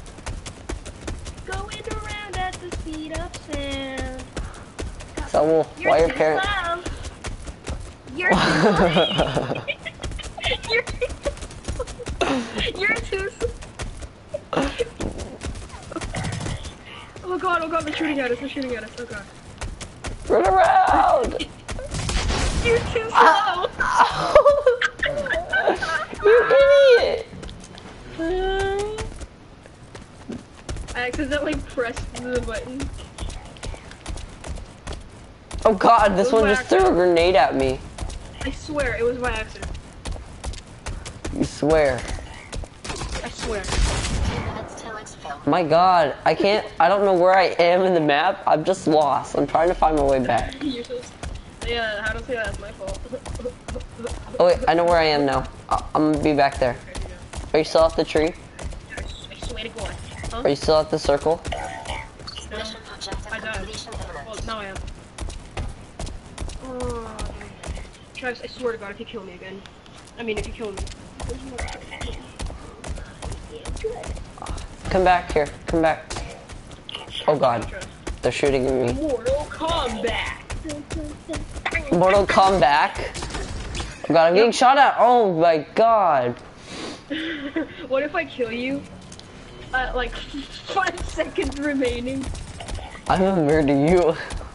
Going around at the speed of sound. So, well, You're why your too parents? slow. You're too slow. You're too You're too slow. Oh god, oh god, they're shooting at us, they're shooting at us, oh god. Run around! You're too slow. You idiot! I accidentally pressed the button. Oh god, this It was one by just threw a grenade at me. I swear, it was by accident. You swear. I swear. Two minutes till exfil. My god, I can't, I don't know where I am in the map. I'm just lost. I'm trying to find my way back. You're so... Yeah, how to say that's my fault. Oh wait, I know where I am now. I- I'm gonna be back there. Okay, here you go. Are you still at the tree? I swear to God. Huh? Are you still at the circle? No, Mission objective I died. completion Well, imminent. now I am. Oh, dude. Travis, I swear to God, if you kill me again. I mean, if you kill me. Come back here. Come back. Oh god, Travis. they're shooting at me. Mortal Kombat! Mortal Kombat. Oh god, I'm getting shot at. Oh my god. What if I kill you? Uh, like, five seconds remaining. I'm gonna murder you.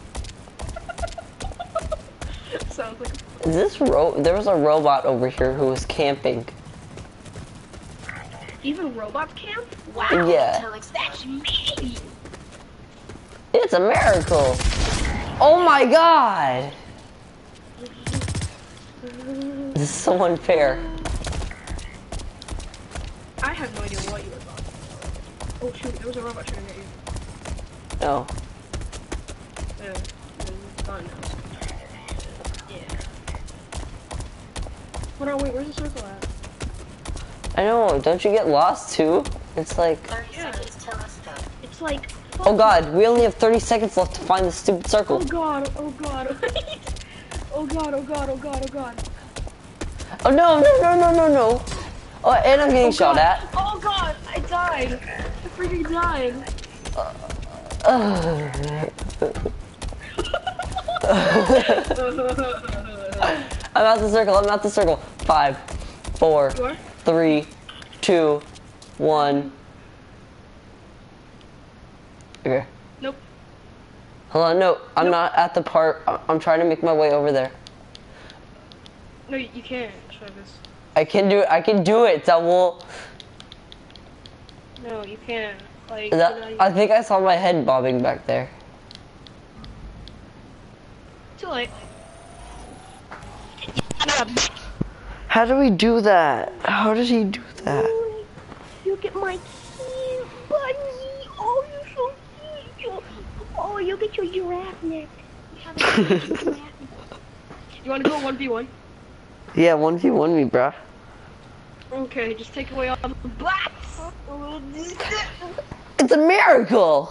Sounds like a... Is this ro- there was a robot over here who was camping. Even robots camp? Wow! Yeah. Till exfil. That's me! It's a miracle. Oh my god. This is so unfair. I have no idea what you were talking about. Oh shoot, there was a robot shooting at you. No. Yeah, it's gone now. Yeah. Hold on, wait, where's the circle at? I know, don't you get lost too? It's like, thirty Yeah. seconds till exfil. It's like... oh god, we only have thirty seconds left to find the stupid circle. Oh god, oh god. Oh god, oh god, oh god, oh god. Oh no, no, no, no, no, no. Oh, and I'm getting Oh, shot god. at. Oh god, I died. I freaking died. I'm at the circle, I'm at the circle. Five, four, You are? three, two, one. Okay. Nope. Hold on, no, I'm Nope. not at the part. I- I'm trying to make my way over there. No, you, you can't, Travis. I can do it, I can do it, that will. No, you can't. Like, you know, That, you- I think I saw my head bobbing back there. too late. How do we do that? How does he do that? Look at my cute bunny. Oh, you're so cute. Oh, you get your giraffe neck. You have a cute giraffe neck. You want to go one v one? Yeah, one v one me, bruh. Okay, just take away all the blacks. It's a miracle!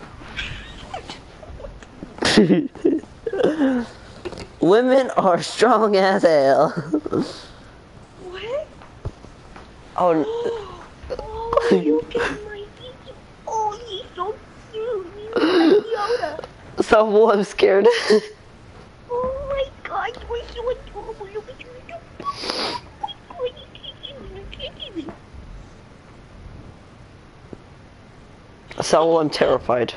Women are strong as hell. What? Oh, Oh, look at my baby. Oh, he's so cute. He's like Yoda. so I'm scared. Oh my god, you're so adorable. Look at you. Oh my god, you're kicking me. You're kicking me. So I'm terrified.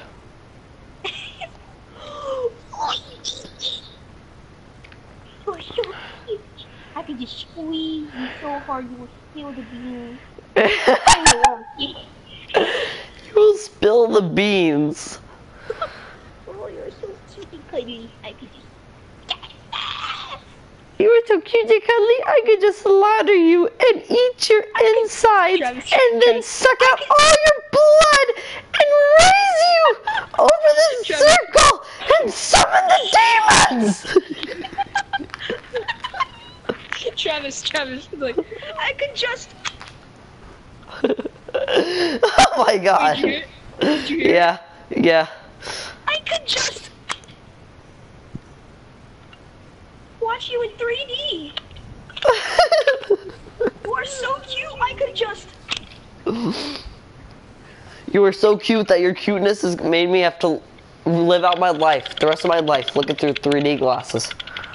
You're so cute. I could just squeeze you so hard you will spill the beans. You will spill the beans. Oh, you're so cute and cuddly. I could just... You are so cute and cuddly, I could just slaughter you and eat your insides Travis, and then Travis, suck out all your blood and raise you over the Travis. circle and summon the demons! Travis, Travis, like, I could just... Oh my god. Did you hear it? Did you hear it? Yeah, yeah. I could just... watch you in three D. You are so cute, I could just... You are so cute that your cuteness has made me have to live out my life, the rest of my life, looking through three D glasses.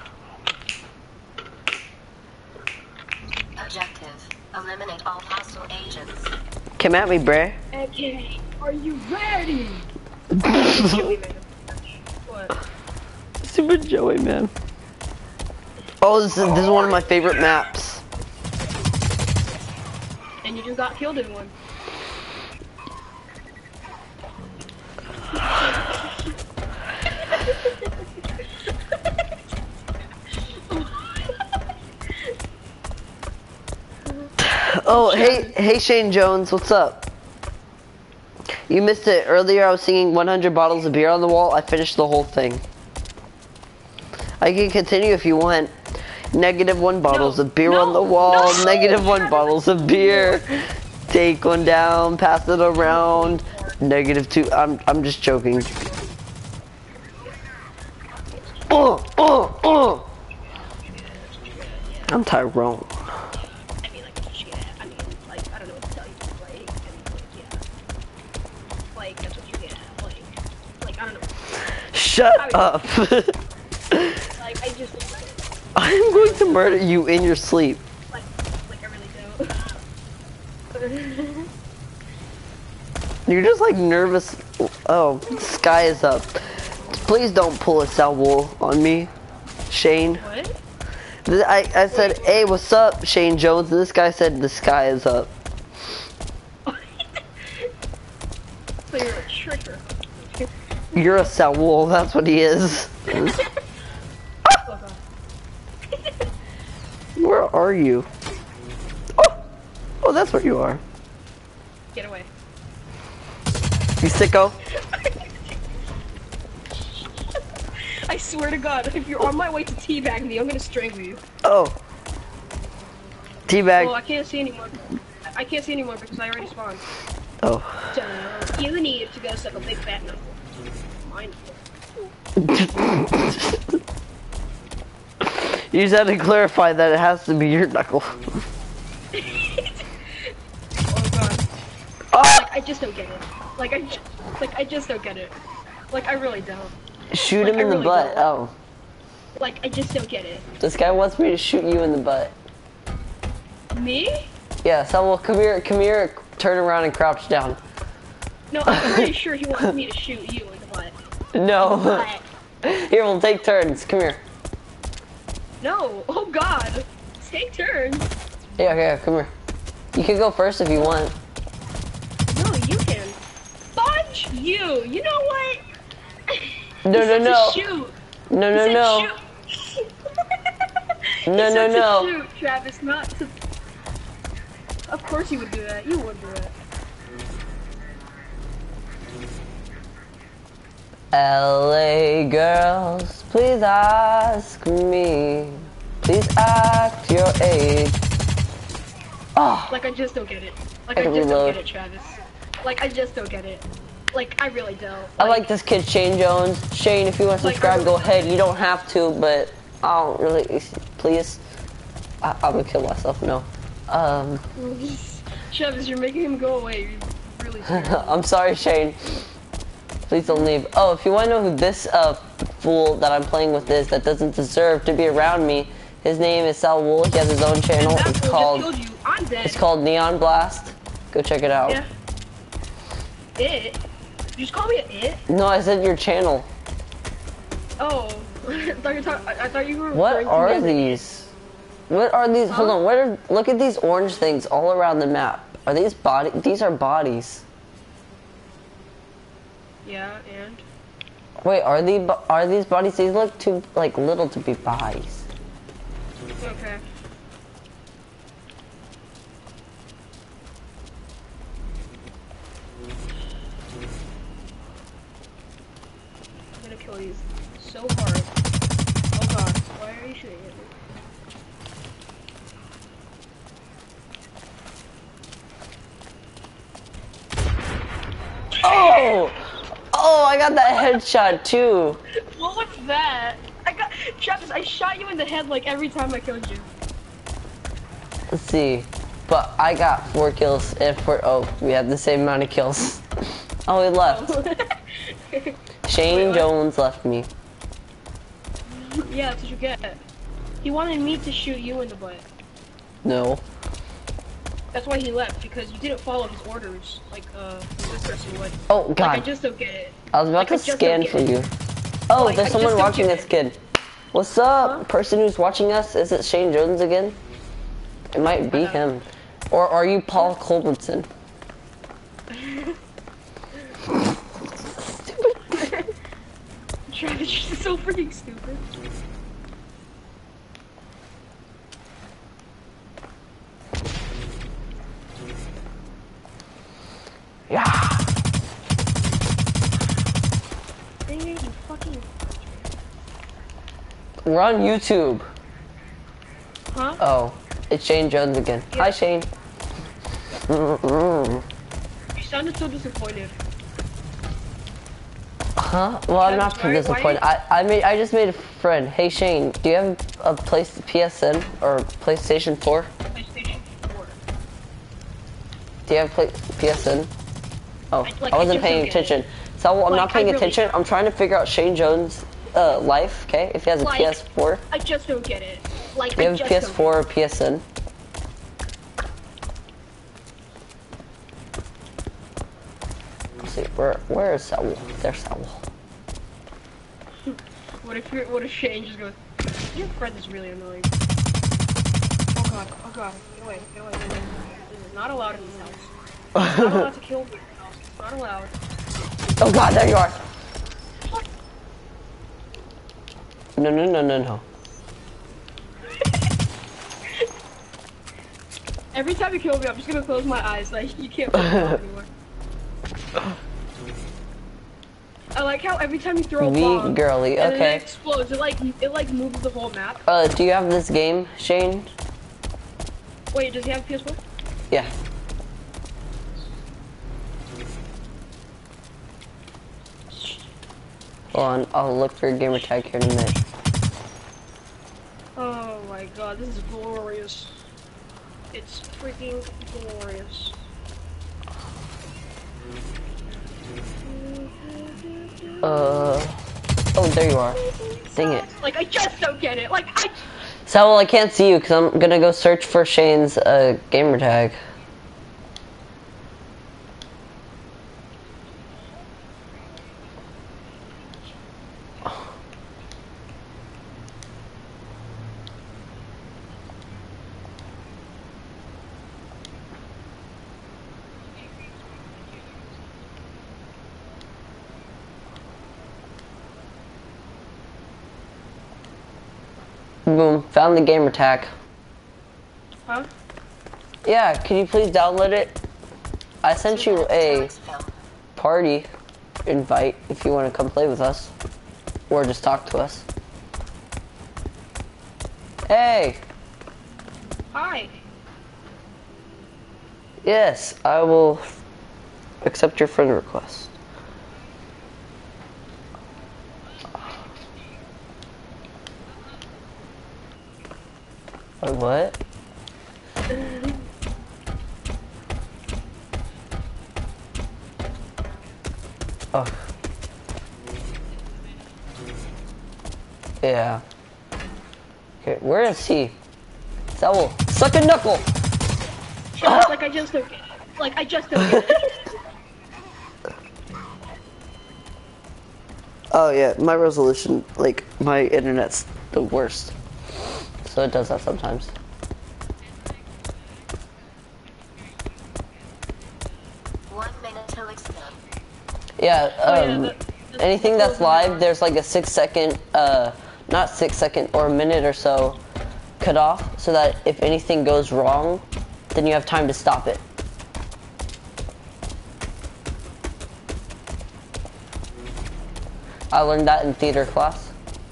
Objective. Eliminate all hostile agents. Come at me, bruh. Okay, are you ready? What? Super Joey, man. Oh, this is, this is one of my favorite maps. And you just got killed in one. Oh, hey, hey Shane Jones, what's up? You missed it. Earlier I was singing one hundred bottles of beer on the wall. I finished the whole thing. I can continue if you want. Negative one bottles No, of beer no, on the wall. no. Negative one bottles of beer. Take one down, pass it around. Negative two. I'm I'm just joking. Oh, oh, oh. I'm Tyrone. I mean, like, yeah, I mean, like, I don't know what to tell you, like, I mean, like, yeah. Like, that's what you get, like, like, I don't know. Shut up. Like, I just, I'm going to murder you in your sleep. like, like, I really don't. You're just like nervous. Oh, the sky is up. Please don't pull a cell wall on me, Shane. What? Th- I, I said, hey, what's up, Shane Jones? And this guy said, the sky is up. So you're a tricker. You're a cell wall, that's what he is. Oh, God. Where are you? Oh, oh, that's where you are. Get away. You sicko. I swear to God, if you're on my way to teabag me, I'm gonna strangle you. Oh. Teabag. Well, I can't see anymore. I can't see anymore because I already spawned. Oh. So, you need to go suck a big fat knuckle. Mine. You just had to clarify that it has to be your knuckle. Oh, God. Oh! Like, I just don't get it. Like, I just, like, I just don't get it. Like, I really don't. Shoot Like, him I in the really butt. don't. Oh. Like, I just don't get it. This guy wants me to shoot you in the butt. Me? Yeah, Samuel, come here, come here, turn around and crouch down. No, I'm pretty sure he wants me to shoot you in the butt. No. But, Here, we'll take turns. Come here. no. Oh, God. Take turns. Yeah, okay, come here. You can go first if you want. No, you can. Fudge you. You know what? No, He no, said no. to shoot. No, He no, said no. shoot. No, He no, said to no. shoot, Travis, not to. Of course you would do that. You would do it. L A girls, please ask me. Please act your age. Oh, Like I just don't get it. Like I I can just reload. don't get it, Travis. Like I just don't get it. Like I really don't. I like this kid, Shane Jones. Shane, if you want to Like, subscribe, I- go ahead. You don't have to, but I don't really. Please, I, I'm gonna kill myself. No. Um, Travis, you're making him go away. You really scared me. I'm sorry, Shane. Please don't leave. Oh, if you want to know who this uh fool that I'm playing with is that doesn't deserve to be around me, his name is Sal Wool. He has his own channel. That It's fool called just killed you. I'm dead. it's called Neon Blast. Go check it out. Yeah. It. You just call me an it? No, I said your channel. Oh. I thought you were talk- I I thought you were. What referring to are me as an it. these? What are these? Hold Huh? on. What are? Look at these orange things all around the map. Are these body? These are bodies. Yeah, and. Wait, are these are these bodies? These look too like little to be bodies. Okay. I'm gonna kill you so hard. Oh god, why are you shooting at me? Oh, oh! I got that headshot too. What was that? I got Travis, I shot you in the head like every time I killed you. Let's see, but I got four kills and four. Oh, we had the same amount of kills. Oh, he left. Shane Wait, what? Jones left me. Yeah, that's what you get. He wanted me to shoot you in the butt. No. That's why he left, because you didn't follow his orders, like, uh, this person would. Oh Like, I God, just don't get it. I was about like, I to just scan don't for get you. it. Oh, Like, there's I someone just don't watching get this it. kid. What's up, Huh? person who's watching us? Is it Shane Jones again? It might be know. him. Or are you Paul Culbertson? Travis, you're so freaking stupid. Yeah. Dang it, you fucking. We're on YouTube. Huh? Oh, it's Shane Jones again. Yeah. Hi, Shane. Mm-mm. You sounded so disappointed. Huh? Well, I'm not Why- why- disappointed. I, I made I just made a friend. Hey Shane, do you have a place P S N or PlayStation four? PlayStation four. Do you have play, P S N? Oh, I- like, I I wasn't just paying don't get it. attention. So I'm Like, not paying I really attention. I'm trying to figure out Shane Jones' uh, life. Okay, if he has a Like, P S four, I just don't get it. Like, do you I have a just P S don't four or P S N? Let's see, where where is that wall? There's that wall. get it. What if you're, what if Shane just goes, your friend is really annoying. Oh god, oh god, get away, get away, get away. This is not allowed in this house. Not allowed to kill me in this house. It's not allowed. Oh God, there you are. No, no, no, no, no. Every time you kill me, I'm just gonna close my eyes. Like, you can't fucking talk anymore. I like how every time you throw a Wee bomb, girly, and okay. it explodes. It like it like moves the whole map. Uh, do you have this game, Shane? Wait, does he have a P S four? Yeah. Hold on, I'll look for your gamer tag here in a minute. Oh my god, this is glorious. It's freaking glorious. Uh, oh, there you are. Dang it. Like, I just don't get it. Like, I. Saul, I can't see you because I'm gonna go search for Shane's uh, gamer tag. Boom. Found the gamer tag. Huh? Yeah, can you please download it? I sent you a party invite if you want to come play with us. Or just talk to us. Hey! Hi. Yes, I will accept your friend request. Wait, what? Oh. Yeah. Okay, where is he? Saul, suck a knuckle! Shut up, like I just took it. Like I just took it. Oh yeah, my resolution, like, my internet's the worst. So it does that sometimes. One minute till extend. Yeah, Oh, yeah, um, that- that's- anything that's that's what I was live, there's like a six second, uh, not six second, or a minute or so cut off, so that if anything goes wrong, then you have time to stop it. I learned that in theater class.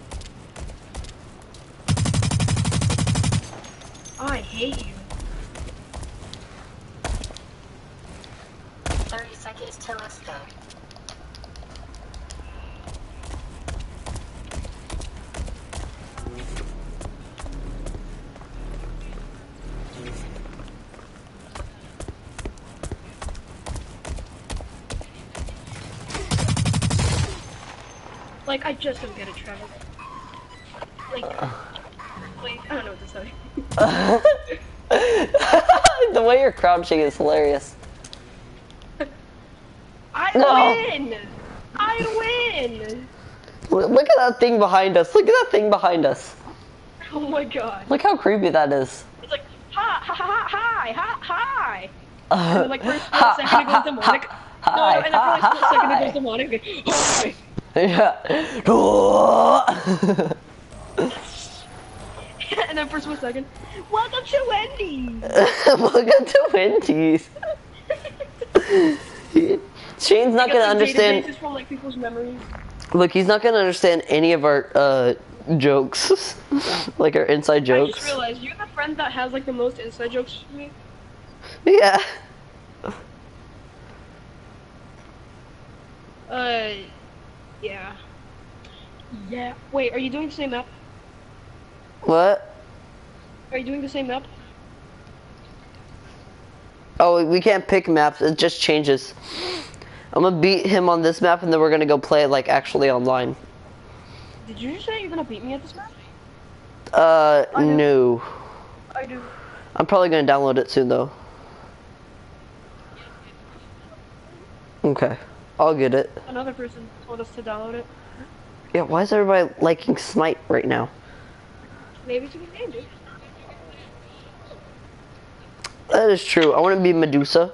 I hate you. Thirty seconds till extend. Like I just don't get it, Travis. Like, like I don't know what to say. The way you're crouching is hilarious. I No. win. I win. Look look at that thing behind us. Look at that thing behind us. Oh my god. Look how creepy that is. It's like hi hi hi hi hi hi. Uh, And then, like for a split second it goes demonic. No, no, and then for like a split second it goes demonic. Hi. Yeah. And then for a split second, welcome to Wendy's. Welcome to Wendy's. Shane's not We got gonna some understand. databases from like people's memories. Look, he's not gonna understand any of our uh, jokes, like our inside I jokes. just realized you're the friend that has like the most inside jokes for me. Yeah. Uh, yeah. Yeah. Wait, are you doing the same map? What? Are you doing the same map? Oh, we can't pick maps. It just changes. I'm gonna beat him on this map, and then we're gonna go play it like actually online. Did you just say you're gonna beat me at this map? Uh, I do. no. I do. I'm probably gonna download it soon though. Okay, I'll get it. Another person told us to download it. Yeah, why is everybody liking Smite right now? Maybe it's a good game, dude. That is true. I want to be Medusa.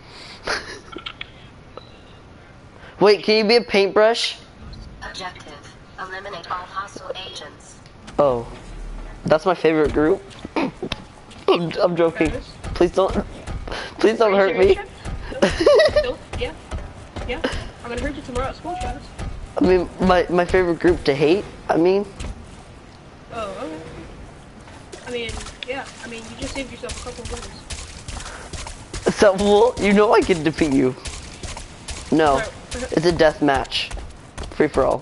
Wait, can you be a paintbrush? Objective. Eliminate all hostile agents. Oh, that's my favorite group. I'm, I'm joking. Travis? Please don't. Please don't Are hurt you me. serious, Travis? No, no, yeah. Yeah. I'm gonna hurt you tomorrow at school, Travis. I mean, my my favorite group to hate. I mean, Oh, okay. I mean, yeah. I mean, you just saved yourself a couple of wins. so well, you know I can defeat you. No, Sorry. it's a death match, free for all.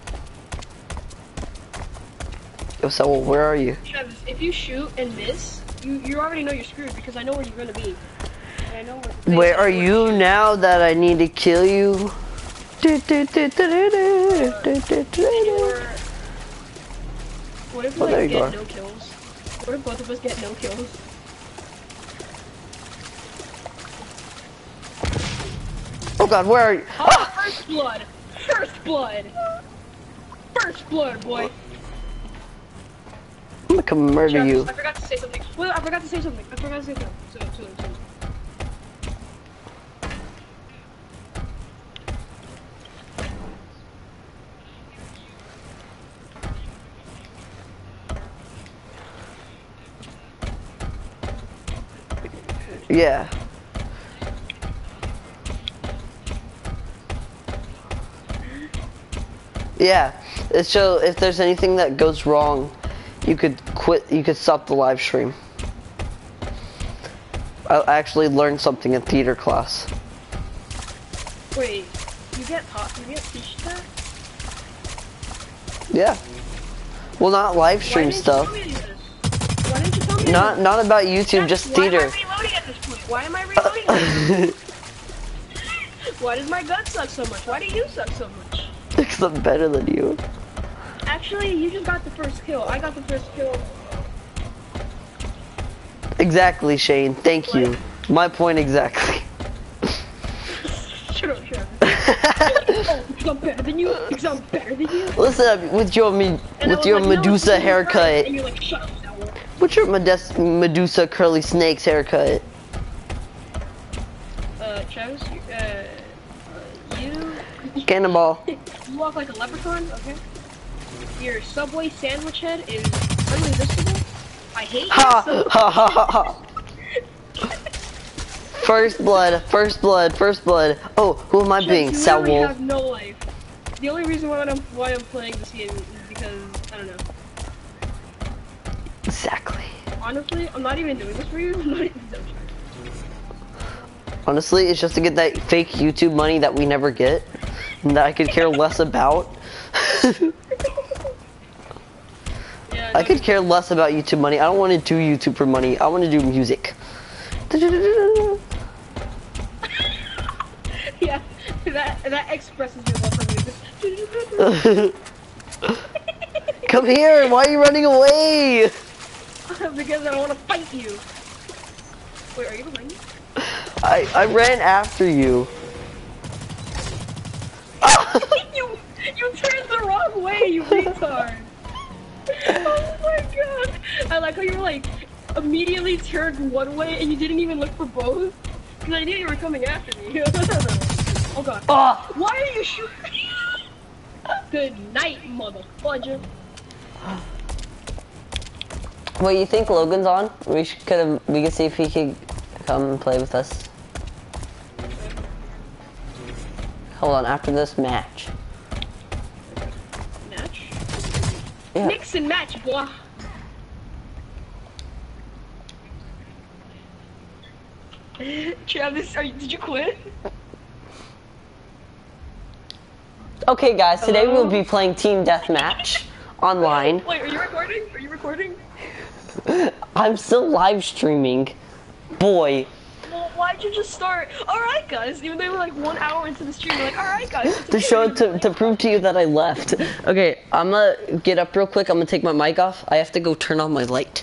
Yo, Saul, where are you? Travis, if you shoot and miss, you you already know you're screwed because I know where you're gonna be. And I know where. the Where base are is. you now that I need to kill you? Or, what if we Oh, there like you get are. no kills? What if both of us get no kills? Oh God, where are you? Ah, first blood! First blood! First blood, boy! I'm gonna come murder Travis, you. I forgot to say something. Wait, I forgot to say something. I forgot to say something. So, so, so. Yeah. Yeah. So if there's anything that goes wrong, you could quit. You could stop the live stream. I actually learned something in theater class. Wait, you get taught, you get teach that? Yeah. Well, not live Why stream didn't stuff. you tell me this? Why didn't you tell me Not this? not about YouTube, just theater. Why am I reloading at this point? Why am I reloading at this point? Why does my gun suck so much? Why do you suck so much? Because I'm better than you. Actually, you just got the first kill. I got the first kill. Exactly, Shane. Thank you. My point exactly. Shut up, shut up. Oh, because I'm better than you? Because I'm better than you? Listen up with your me And I with was your like, no, Medusa it's haircut. And you're like, shut up, Sour. What's your Medes Medusa curly snakes haircut? Uh, Travis, you, uh, uh, you... Cannonball. You walk like a leprechaun, okay? Your Subway sandwich head is unresistable. I hate Ha you. ha ha ha ha. First blood, first blood, first blood. Oh, who am I Travis, being? you Sal literally Wolf. have no life. The only reason why I'm why I'm playing this game is because I don't know. Exactly. Honestly, I'm not even doing this for you. I'm not even no, Honestly, it's just to get that fake YouTube money that we never get, and that I could care less about. yeah, I no, could care less about YouTube money. I don't want to do YouTube for money. I want to do music. yeah, that that expresses your love for music. Come here! Why are you running away? Because I want to fight you. Wait, are you behind me? I I ran after you. you you turned the wrong way, you retard. Oh my god! I like how you were like immediately turned one way and you didn't even look for both. Because I knew you were coming after me. Oh god. Oh, Why are you shooting? Good night, mother fudger. well, you think Logan's on? We should could have. We could see if he could come and play with us. Hold on. After this match. Match? Yeah. Mix and match, boy. Travis, are you, did you quit? Okay, guys. Today Hello? we'll be playing Team Deathmatch online. Wait, are you recording? Are you recording? I'm still live streaming. Boy. Well, why'd you just start? Alright, guys. Even though we were like one hour into the stream, you're like, alright, guys. To show to to prove to you that I left. Okay, I'm gonna get up real quick. I'm gonna take my mic off. I have to go turn on my light.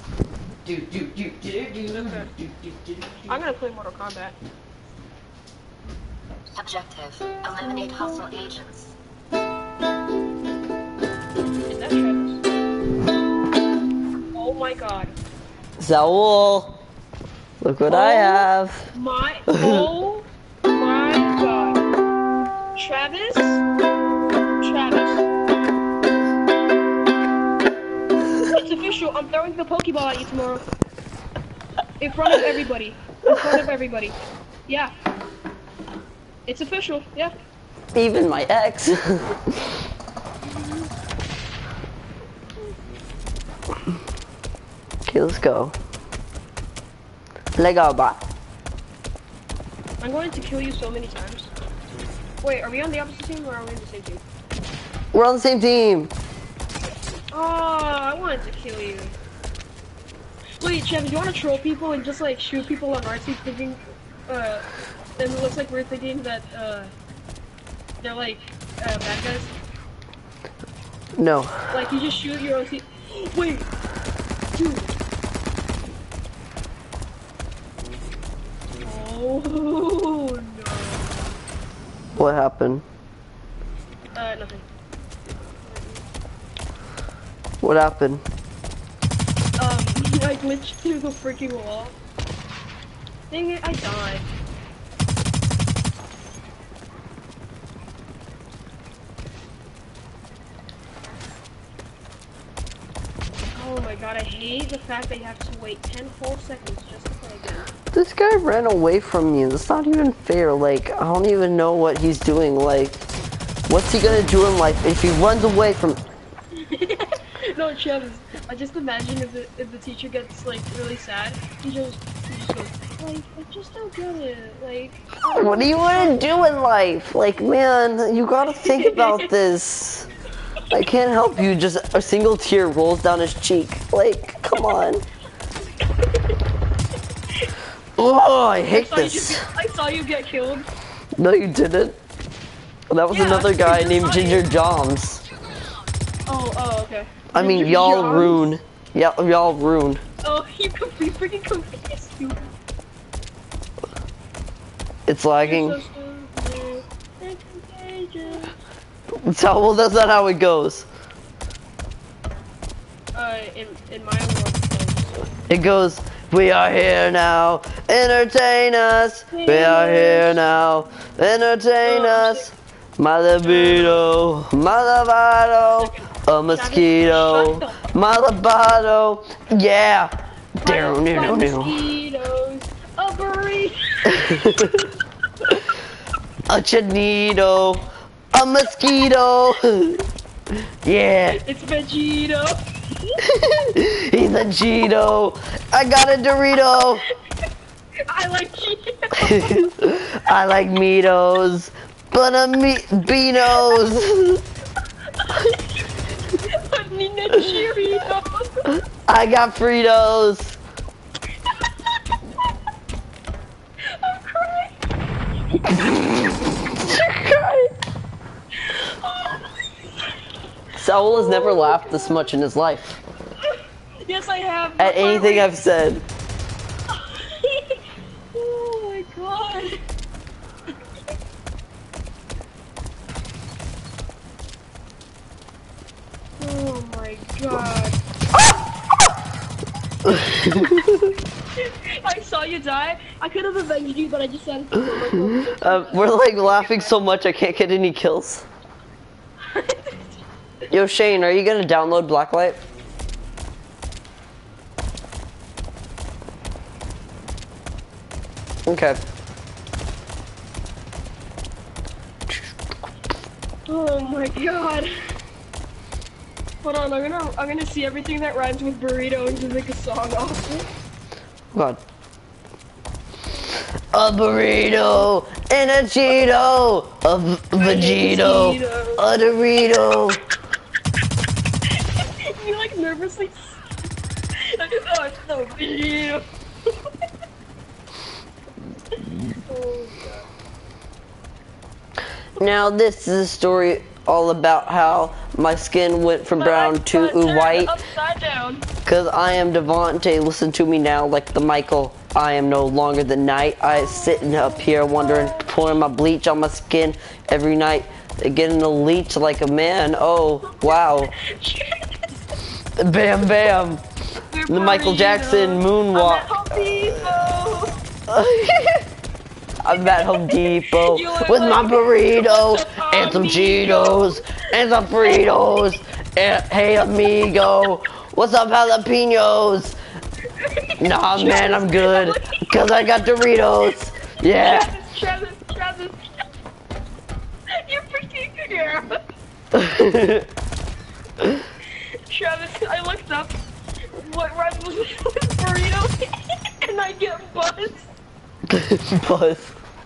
I'm gonna play Mortal Kombat. Objective. Eliminate hostile agents. Is that Travis? Oh my god. Saul, look what I Oh. have. My, oh my god. Travis? Travis. It's official, I'm throwing the Pokeball at you tomorrow. In front of everybody. In front of everybody. Yeah. It's official, yeah. Even my ex. Okay, let's go. Lego bot. I'm going to kill you so many times. Wait, are we on the opposite team or are we on the same team? We're on the same team. Oh, I wanted to kill you. Wait, Chevy, do you want to troll people and just like shoot people on our team thinking, uh, then it looks like we're thinking that, uh, they're like, uh, bad guys? No. Like, you just shoot your own team. Wait! Dude! Oh, no. What happened? Uh, nothing. What happened? Um, I glitched through the freaking wall. Dang it, I died. Oh my god, I hate the fact that you have to wait ten whole seconds just to play again. This guy ran away from me. That's not even fair. Like, I don't even know what he's doing. Like, what's he gonna do in life if he runs away from... No, Travis, I just imagine if the, if the teacher gets, like, really sad, he just, he just goes, like, I just don't get it, like... What do you want to do in life? Like, man, you gotta think about this. I can't help you. Just a single tear rolls down his cheek. Like, come on. Oh, I hate I saw, this. you, I saw you get killed. No, you didn't. That was Yeah, another guy I just named saw Ginger you. Joms. Oh, oh, okay. I mean, Ginger y'all Joms? ruin. Yeah, y'all ruin. Oh, you complete freaking confused you. It's You're lagging. so stupid. It's contagious. That's how, well, that's not how it goes. Uh, in, in my own words. It goes, we are here now, entertain us. We are here now, entertain us. My libido, my libido, a mosquito, my libido, yeah. Down, My down, down. mosquitoes, a burrito. A chinito, a mosquito. Yeah, It's Vegito. he's a Cheeto. I got a Dorito. I like Cheetos. I like Meatos, but a me Beanos. I need a Cheerio. I got Fritos. I'm crying. Saul has never laughed this much in his life Yes, I have. at anything I've said. Oh my god. Oh my god. I saw you die. I could have avenged you, but I just said. Uh, we're like laughing so much I can't get any kills. Yo, Shane, are you gonna download Blacklight? Okay. Oh my god. Hold on, I'm gonna I'm gonna see everything that rhymes with burrito and just make a song off it. God. A burrito and a Cheeto, a v- Vegito, a Dorito. You like nervously. Oh, it's so burrito. Oh god. Now this is a story all about how my skin went from brown to But turn white. Upside down. Cause I am Devontae, listen to me now like the Michael. I am no longer the night. I sitting up here wondering, pouring my bleach on my skin every night, getting a leech like a man. Oh, wow. Bam, bam. The Michael Jackson moonwalk. I'm at Home Depot with my burrito and some Cheetos and some Fritos. And hey, amigo, what's up, jalapenos? Nah, man, I'm good, cause I got Doritos. Yeah. Travis, Travis, Travis. You're freaking here. Travis, I looked up what rhymes with burritos, and I get buzz. Buzz.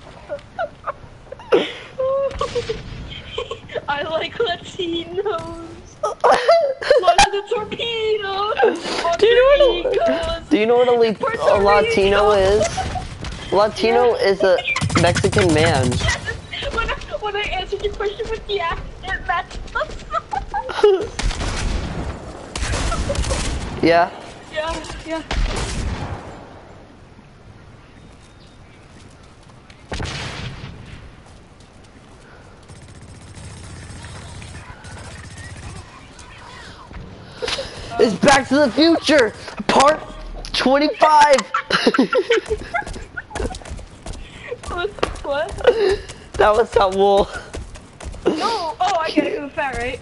I like Latinos. Launch the torpedoes. Do you know what a, do you know what a, le- a Latino is? Latino is a Mexican man. When I, when I answered your question with yeah, it matched the Yeah? Yeah, yeah. It's Back to the Future, part twenty-five. What? What? That was Saul. No! Oh, I get it. It was fat, right?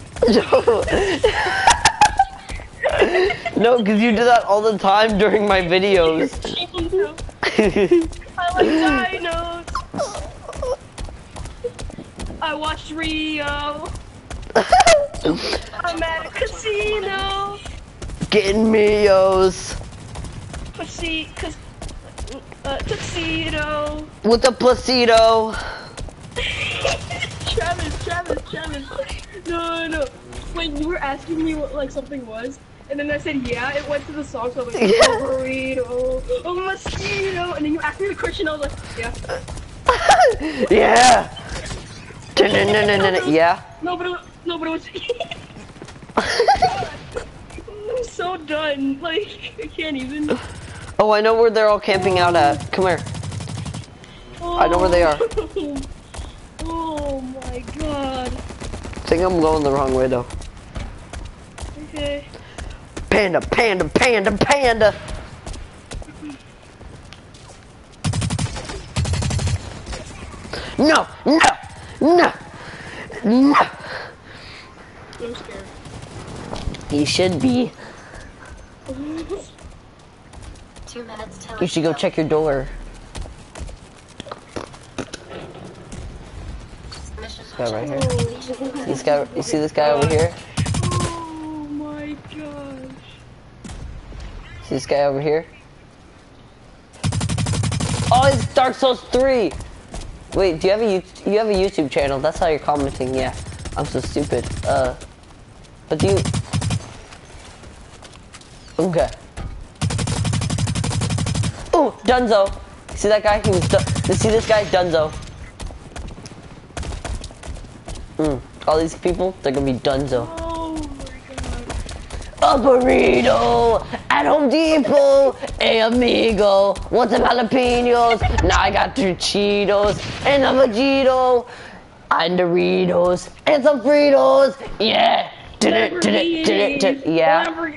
No. No, because you do that all the time during my videos. I like dinos. I watched Rio. I'm at a casino. Getting meos Casi, cas, uh, tuxedo. with a placebo. Travis, Travis, Travis. No, no, no. When you were asking me what like something was, and then I said yeah, it went to the song, so I was like, Yeah. a burrito, a mosquito, and then you asked me the question, I was like, yeah. Yeah. Dun-dun-dun-dun-dun. Yeah. No, but it, was- no, but it was. I'm so done. Like I can't even. Oh, I know where they're all camping out at. Come here. Oh. I know where they are. Oh my god. I think I'm going the wrong way though. Okay. Panda, panda, panda, panda. No, no, no, no. I'm scared. You should be. Two minutes till You should go check your door. mission Guy right here. Oh. This guy, you see this guy over here? Oh my gosh. See this guy over here? Oh, it's Dark Souls three. Wait, do you have a you, you have a YouTube channel? That's how you're commenting. Yeah, I'm so stupid. Uh, but do you? Okay. Ooh, Dunzo. See that guy? He was. Dun you see this guy? Dunzo. Mm. All these people, they're gonna be Dunzo. Oh my god. A burrito at Home Depot. Hey amigo, want some jalapenos? Now I got two Cheetos and a Vegito and Doritos and some Fritos. Yeah. Did it, did it, did it, did it. Yeah. Lamborghini.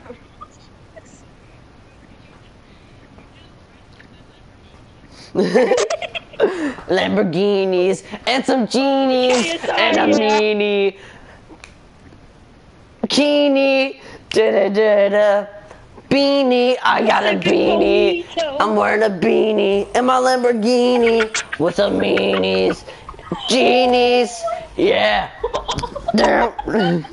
Lamborghinis and some genies Yes, and a yeah. meanie. Kini, da da da da. Beanie, I got a Like a beanie. burrito. I'm wearing a beanie in my Lamborghini with some meanies. Genies, yeah. Damn.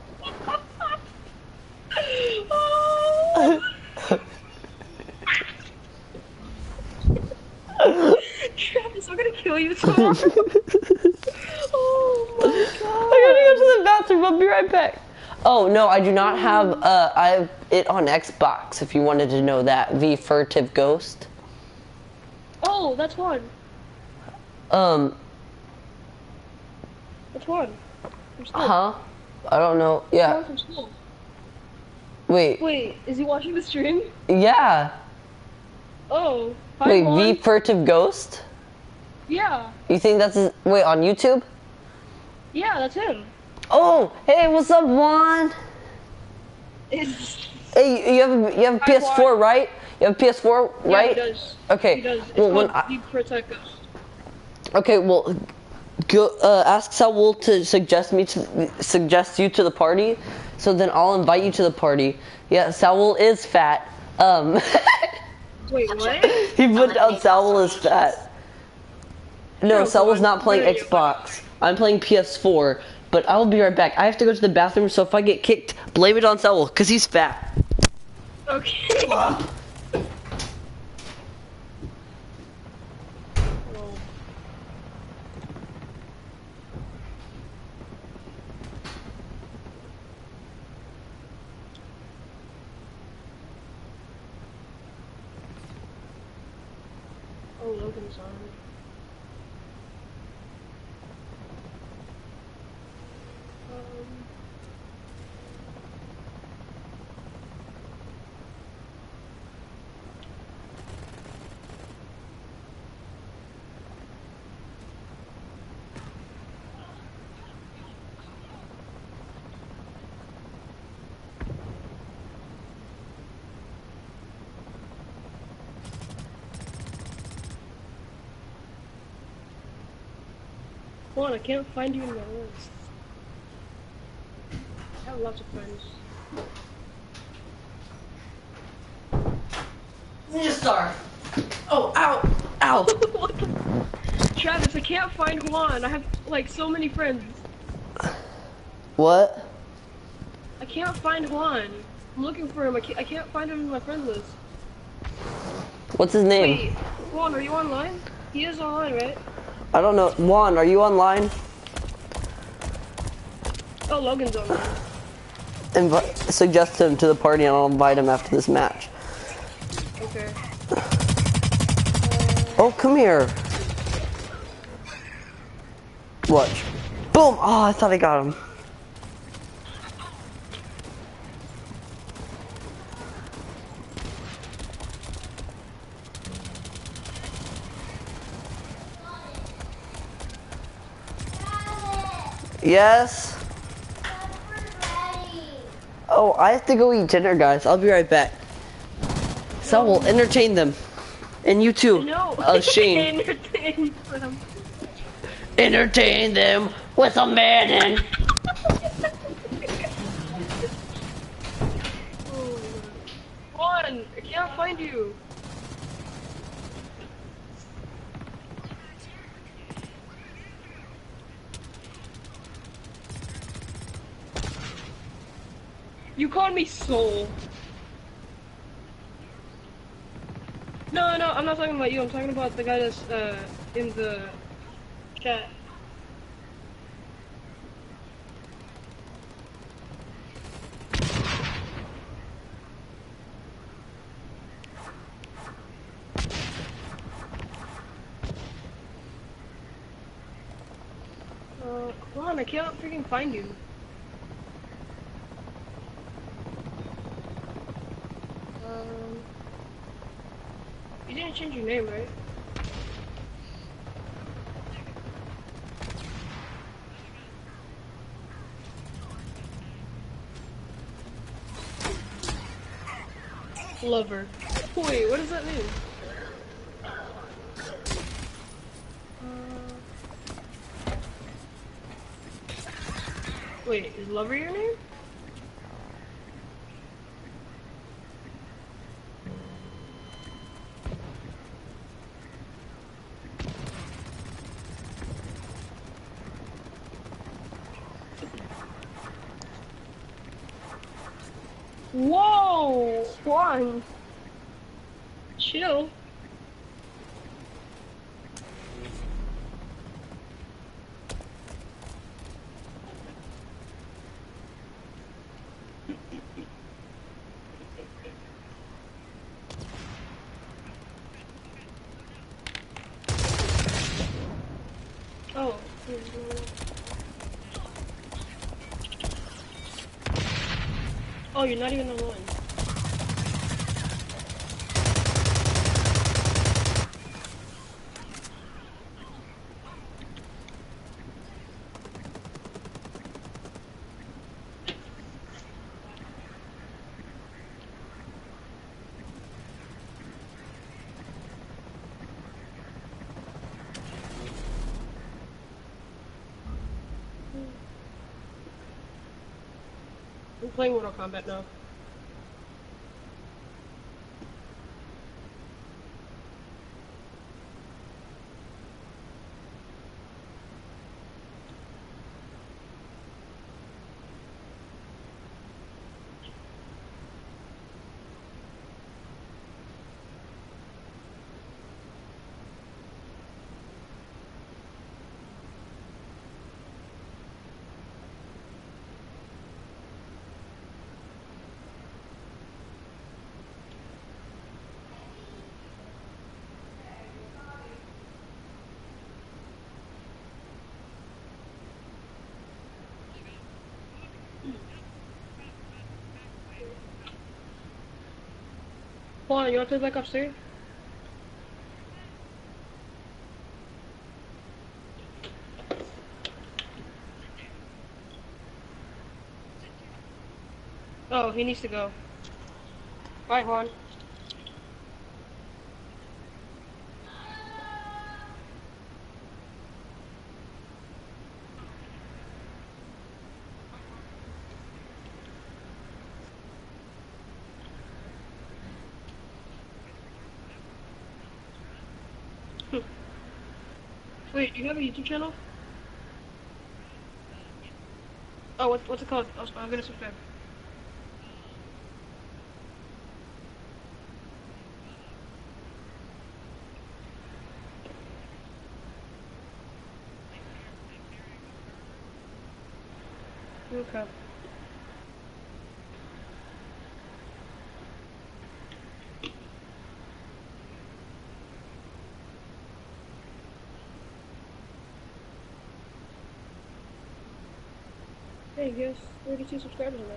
Travis, I'm gonna kill you tomorrow. Oh my god. I gotta go to the bathroom. I'll be right back. Oh no, I do not have. Uh, I have it on Xbox. If you wanted to know that, V Furtive Ghost. Oh, that's one. Um. That's one. From school. Huh? I don't know. One Yeah. from school. Wait. Wait, is he watching the stream? Yeah. Oh. Hi, Wait. Juan. V Furtive Ghost. Yeah. You think that's his, wait on YouTube? Yeah, that's him. Oh, hey, what's up, Juan? It's, Hey, you have a, you have a Hi, P S four, Juan. right? You have a P S four, yeah, right? he does. Okay. He does. It's Well, when called I, Deep Protect Ghost. okay, well, go, uh, ask Saul to suggest me to suggest you to the party, so then I'll invite you to the party. Yeah, Saul is fat. Um, Wait, what? he put down Saul is fat. No, No, Saul's Juan, not playing where are you? Xbox. I'm playing P S four, but I'll be right back. I have to go to the bathroom, so if I get kicked, blame it on Saul, cause he's fat. Okay. Oh. Oh, Logan's on. Um, Hold on, I can't find you in my list. I have lots of friends. Ninja Star. Oh, ow! Ow! What the- Travis, I can't find Juan. I have like so many friends. What? I can't find Juan. I'm looking for him. I can't, I can't find him in my friend list. What's his name? Wait, Juan, are you online? He is online, right? I don't know. Juan, are you online? Oh, Logan's online. Invi suggest him to the party and I'll invite him after this match. Okay. Oh, come here. Watch. Boom! Oh, I thought I got him. Yes? Oh, I have to go eat dinner, guys. I'll be right back. So we'll entertain them. And you too. No. Uh, Shane. Entertain them. Entertain them with a man. Juan, I can't find you. You called me soul. No, no, I'm not talking about you. I'm talking about the guy that's uh, in the chat. Uh, come on, I can't freaking find you. Um, you didn't change your name, right? Lover. Wait, what does that mean? Uh, wait, is Lover your name? Whoa! Juan! Chill. Oh. Oh, you're not even online. I'm playing Mortal Kombat now. Hold on, you want to play back upstairs? Oh, he needs to go. Bye, Juan. Wait, do you have a YouTube channel? Oh, what's what's it called? I'll, I'm gonna subscribe. Okay. Hey, he has thirty-two subscribers now.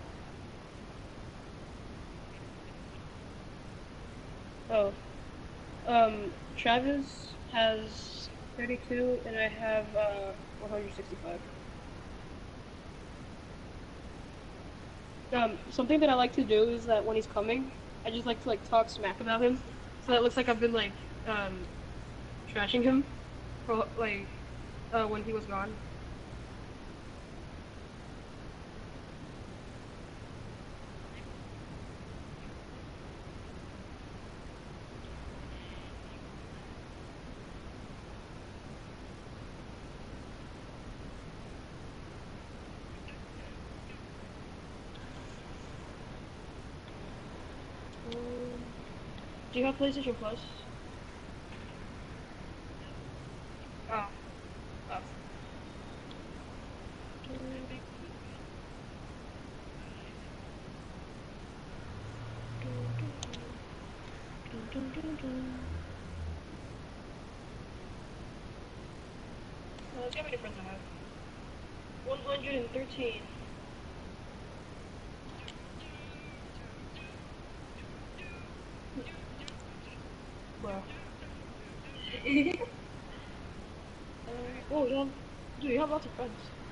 Oh. Um, Travis has thirty-two, and I have, uh, one hundred sixty-five. Um, something that I like to do is that when he's coming, I just like to, like, talk smack about him. So that it looks like I've been, like, um, trashing him for, like, uh, when he was gone. Um, do you have PlayStation Plus? Oh. Oh. Uh, let's see how many friends I have. one hundred thirteen. Wow. uh, oh, you have, dude, you have lots of friends.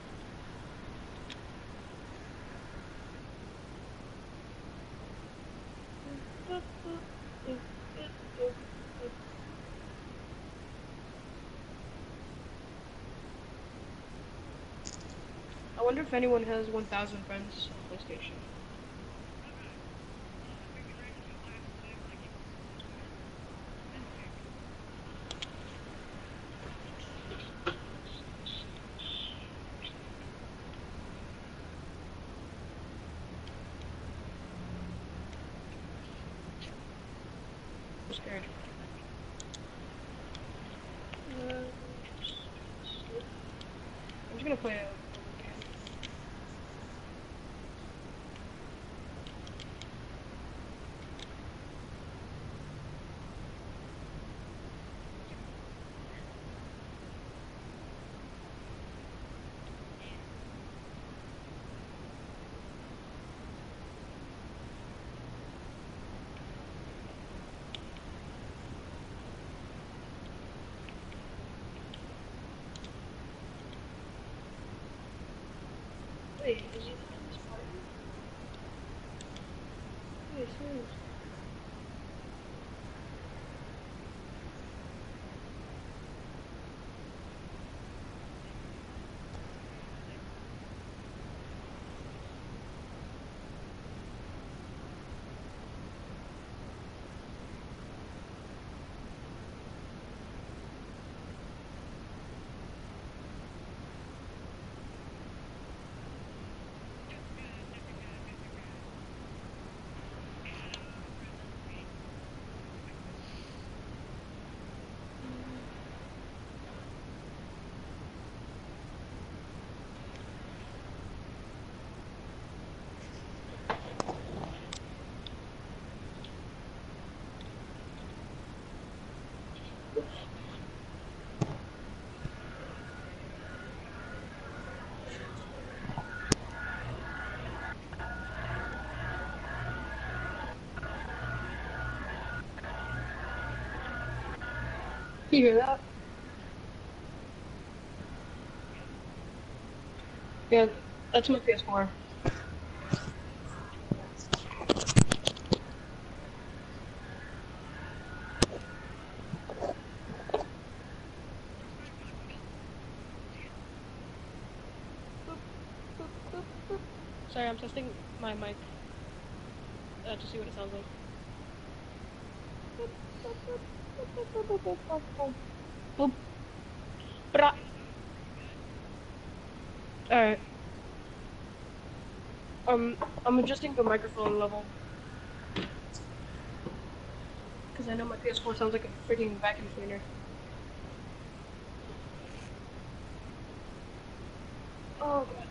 I wonder if anyone has one thousand friends on PlayStation. I'm scared. Uh, I'm just gonna play a game. Wait, is he in this party? Wait, serious. You hear that? Yeah, that's my P S four. Sorry, I'm testing my mic uh, to see what it sounds like. Boop. Bra. Alright. Um, I'm adjusting the microphone level. Because I know my P S four sounds like a freaking vacuum cleaner. Oh, God.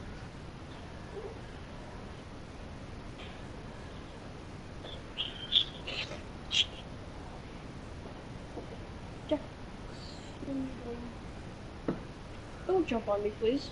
Don't jump on me, please.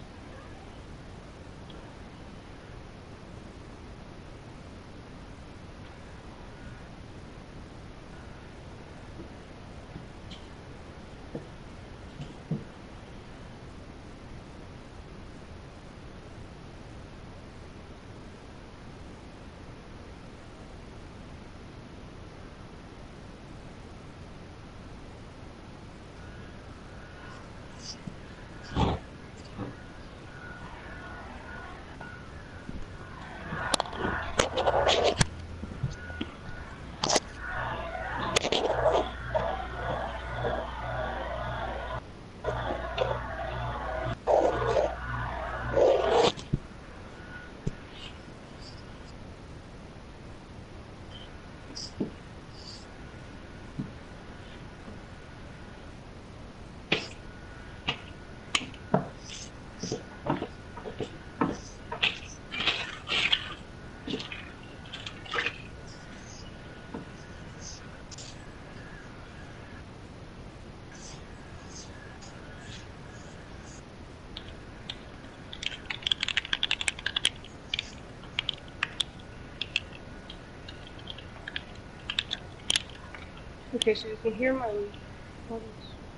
Okay, so you can hear my buttons.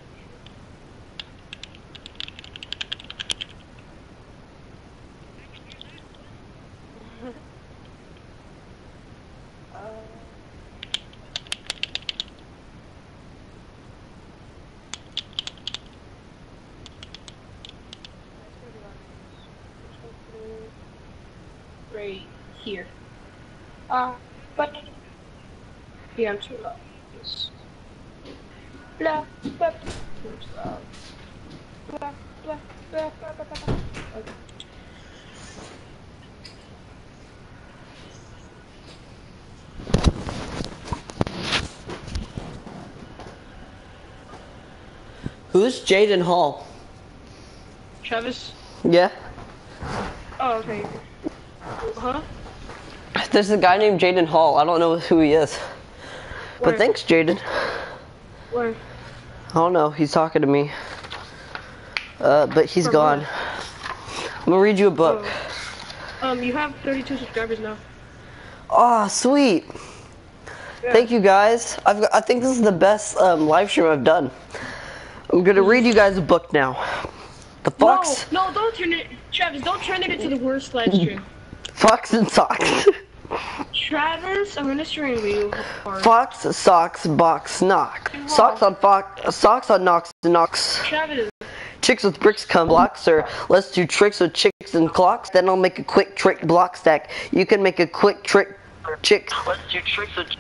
uh, right here. Uh, but yeah, I'm too loud. Yes. Blah, blah, too loud. Blah, blah, blah, blah, blah, blah. Okay. Who's Jaden Hall? Travis? Yeah. Oh, okay. Huh? There's a guy named Jaden Hall. I don't know who he is. Where? But thanks, Jaden. Where? I don't know. He's talking to me. Uh, but he's From gone. where? I'm gonna read you a book. Oh. Um, you have thirty-two subscribers now. Oh, sweet. Yeah. Thank you, guys. I've got, I think this is the best um, live stream I've done. I'm gonna read you guys a book now. The Fox. No, no, don't turn it, Travis. Don't turn it into the worst live stream. Fox and Socks. Travis, I'm gonna stream you. Fox, Socks, Box, Knock. Socks on Fox, Socks on Knocks, Knocks. Travis. Chicks with bricks come blocks, or let's do tricks with chicks and clocks. Then I'll make a quick trick block stack. You can make a quick trick chick. Let's do tricks with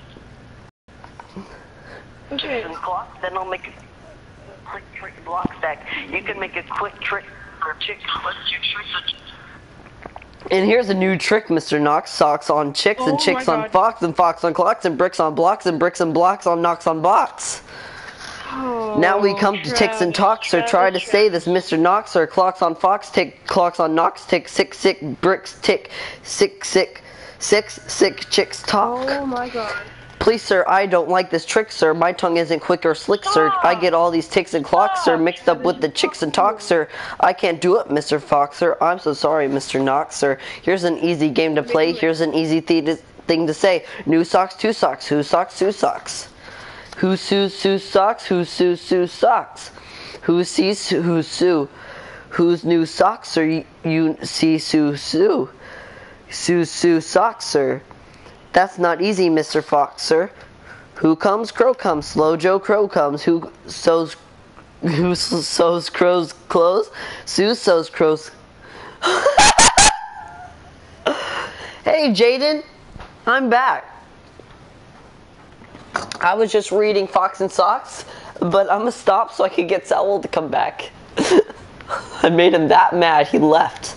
Okay. chicks and clocks. Then I'll make a quick trick block stack. You can make a quick trick for chicks. Let's do tricks with. And here's a new trick, Mister Knox. Socks on chicks and Oh chicks my on God. Fox and Fox on clocks and bricks on blocks and bricks and blocks on knocks on box. Oh, Now we come to ticks and talks, or try to say this, Mister Knox, or clocks on Fox, tick, clocks on Knox, tick, sick, sick, bricks, tick, sick, sick, six, sick, chicks talk. Oh my God. Please, sir, I don't like this trick, sir. My tongue isn't quick or slick, sir. I get all these ticks and clocks, sir, mixed up with the chicks and talks, sir. I can't do it, Mister Fox, sir. I'm so sorry, Mister Knox, sir. Here's an easy game to play. Here's an easy thing to, thing to say. New socks, two socks. Who socks, two socks. Who sues, Sue socks? Who sues, Sue socks? Who sees, who sue? Whose new socks are you, you see, Sue, Sue? Sue, Sue socks, sir. That's not easy, Mister Fox, sir. Who comes? Crow comes. Slow Joe Crow comes. Who sews? Who sews crow's clothes? Sue sews crow's. Hey, Jaden, I'm back. I was just reading Fox and Socks, but I'm gonna stop so I can get Saul to come back. I made him that mad, he left.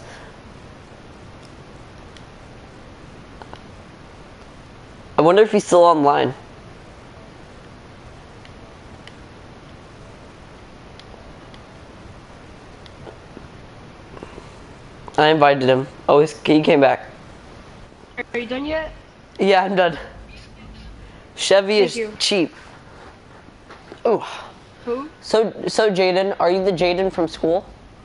I wonder if he's still online. I invited him. Oh, he's, he came back. Are you done yet? Yeah, I'm done. Chevy Thank is you. cheap. Oh. Who? So, so Jaden, are you the Jaden from school?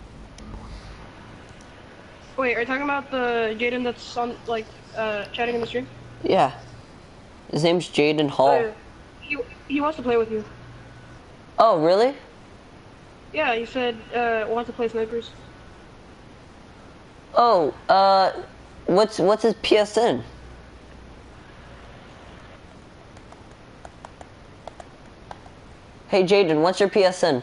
Wait, are you talking about the Jaden that's on, like, uh, chatting in the stream? Yeah. His name's Jaden Hall. Oh, yeah. He, he wants to play with you. Oh, really? Yeah, he said, uh, wants to play snipers. Oh, uh, what's what's his P S N? Hey Jaden, what's your P S N?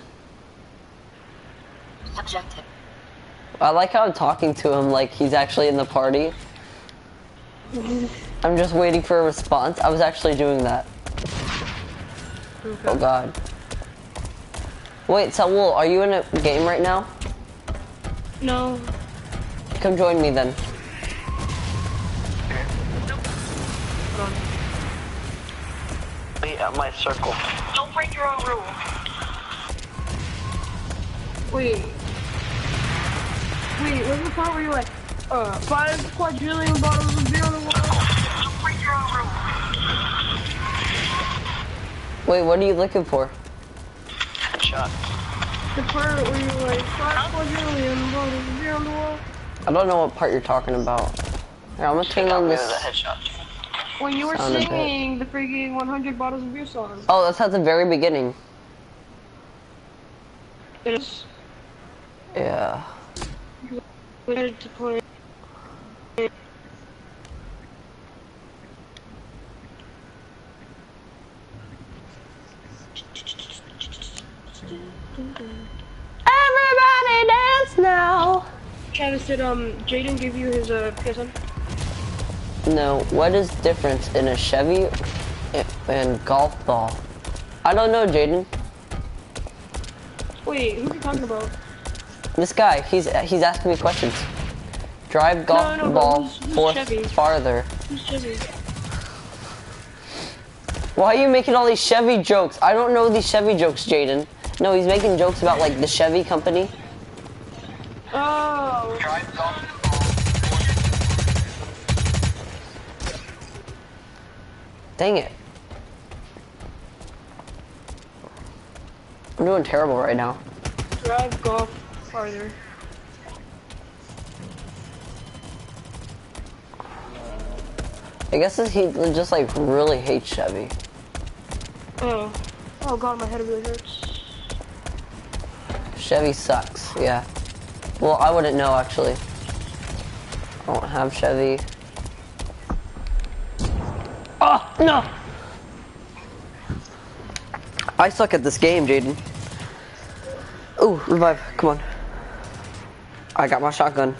Objective. I like how I'm talking to him like he's actually in the party. I'm just waiting for a response. I was actually doing that. Okay. Oh god. Wait, Saul, are you in a game right now? No. Come join me then. Hold on. Wait at my circle. Don't break your own rule. Wait. Wait, what's the part where you're like, uh, five quadrillion bottles of beer on the wall? Don't break your own rule. Wait, what are you looking for? Headshot. The part where you're like, five quadrillion bottles of beer on the wall? I don't know what part you're talking about. Here, I'm gonna turn on Got this. rid of the headshot. When you were Sound a bit. singing the freaking one hundred bottles of beer song. Oh, that's at the very beginning. It is Yeah. weird to play. Everybody dance now. Travis, did um Jaden give you his uh P S N? No, what is difference in a Chevy and golf ball? I don't know, Jaden. Wait, who are you talking about? This guy, he's he's asking me questions. Drive golf no, but ball who's- who's forth Chevy? farther. Who's Chevy? Why are you making all these Chevy jokes? I don't know these Chevy jokes, Jaden. No, he's making jokes about like the Chevy company. Oh. Drive golf. Dang it. I'm doing terrible right now. Drive golf farther. I guess this- he just like really hates Chevy. Oh. Oh god, my head really hurts. Chevy sucks, yeah. Well, I wouldn't know actually. I don't have Chevy. Oh, no! I suck at this game, Jaden. Ooh, revive, come on. I got my shotgun.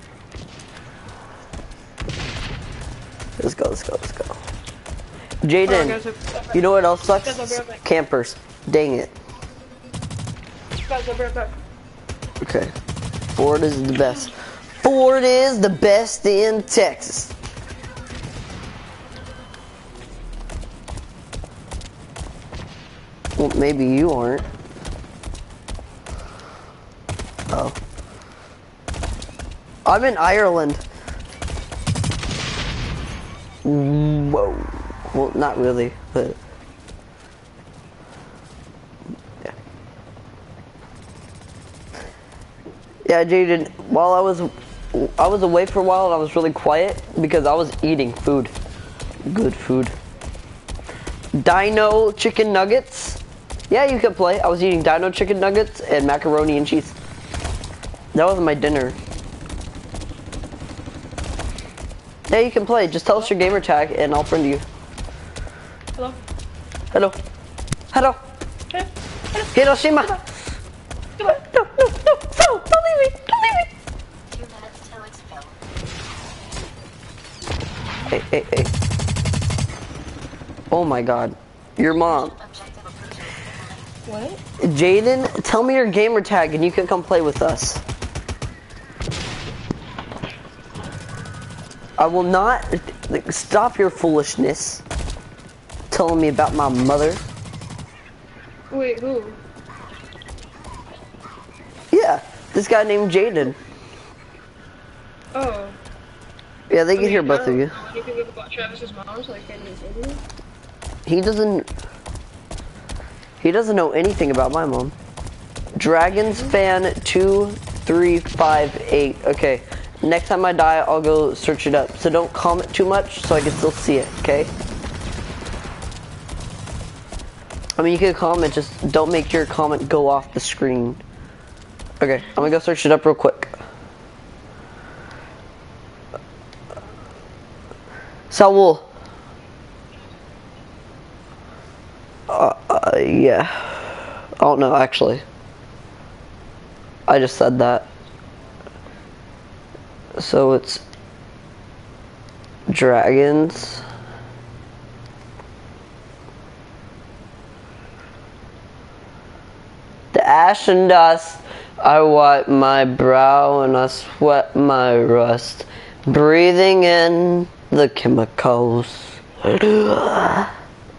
Let's go, let's go, let's go. Jaden, Alright, guys, you know what else sucks? Guys, I'll be right back. Campers. Dang it. guys, I'll be right back. Okay. Ford is the best. Ford is the best in Texas. Well, maybe you aren't. Oh. I'm in Ireland. Whoa. Well, not really, but... Yeah. Yeah, Jaden, while I was... I was away for a while and I was really quiet because I was eating food. Good food. Dino chicken nuggets. Yeah, you could play. I was eating dino chicken nuggets and macaroni and cheese. That was my dinner. Yeah, you can play. Just tell us your gamer tag and I'll friend you. Hello? Hello. Hello. Hey, Hiroshima. come on. No, no, no, no, don't leave me. Don't leave me. Two minutes till it's filled. Hey, hey, hey. Oh my god. Your mom. Objective approved. What? Jaden, tell me your gamer tag and you can come play with us. I will not like, stop your foolishness. Telling me about my mother. Wait, who? Yeah, this guy named Jaden. Oh. Yeah, they I can mean, hear I both of don't you. know anything about Travis's mom, so I can't even say anything. He doesn't. He doesn't know anything about my mom. Dragons fan two three five eight. Okay, next time I die, I'll go search it up. So don't comment too much, so I can still see it. Okay. I mean, you can comment, just don't make your comment go off the screen. Okay, I'm gonna go search it up real quick. Saul. Uh, uh, yeah. I don't know, actually. I just said that. So it's dragons. The ash and dust, I wipe my brow and I sweat my rust, breathing in the chemicals. I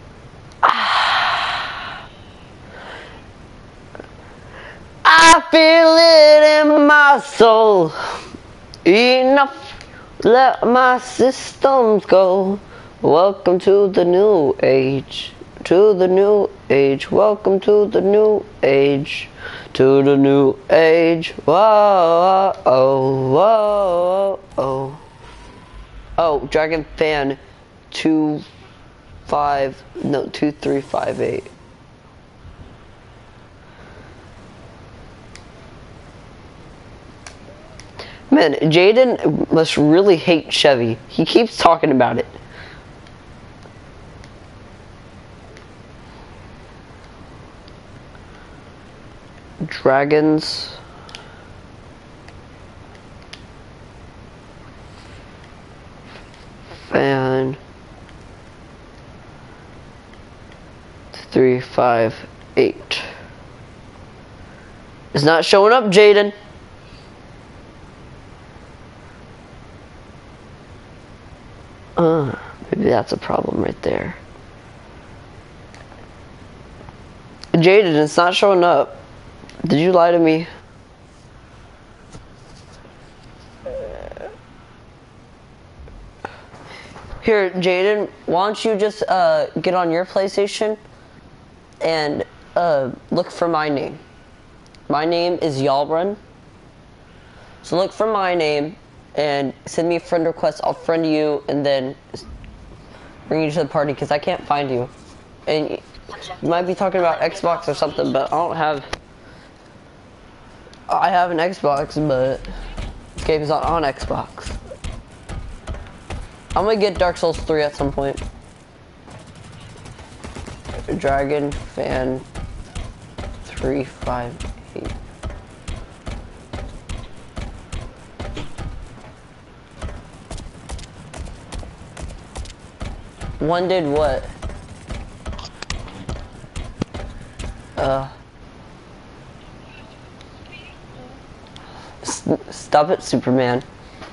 feel it in my soul. Enough, let my systems go. Welcome to the new age. To the new age, welcome to the new age, to the new age. Whoa, oh, whoa, oh. Oh, Dragon Fan, two, five, no, two, three, five, eight. Man, Jaden must really hate Chevy. He keeps talking about it. Dragons. Fan. Three, five, eight. It's not showing up, Jaden. Uh, maybe that's a problem right there. Jaden, it's not showing up. Did you lie to me? Here, Jaden, why don't you just uh, get on your PlayStation and uh, look for my name. My name is Yalrun. So look for my name and send me a friend request. I'll friend you and then bring you to the party because I can't find you. And you might be talking about Xbox or something, but I don't have... I have an Xbox, but this game's not on Xbox. I'm gonna get Dark Souls three at some point. Dragon Fan three five eight. One did what? Uh... Stop it, Superman.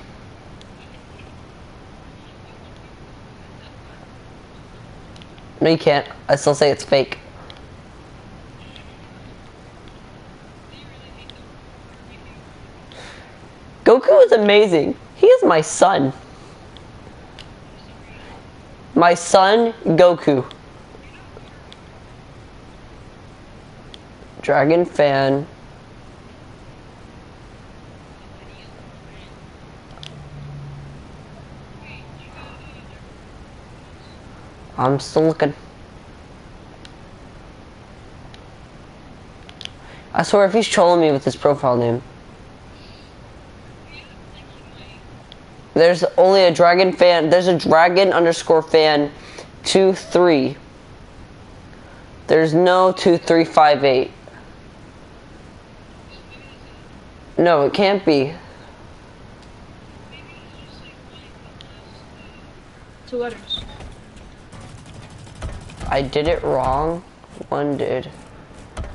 No, you can't. I still say it's fake. Goku is amazing. He is my son. My son, Goku. Dragon Fan. I'm still looking. I swear if he's trolling me with his profile name. There's only a Dragon Fan. There's a Dragon underscore fan two three. There's no two three five eight. No, it can't be. Two letters. I did it wrong. One did.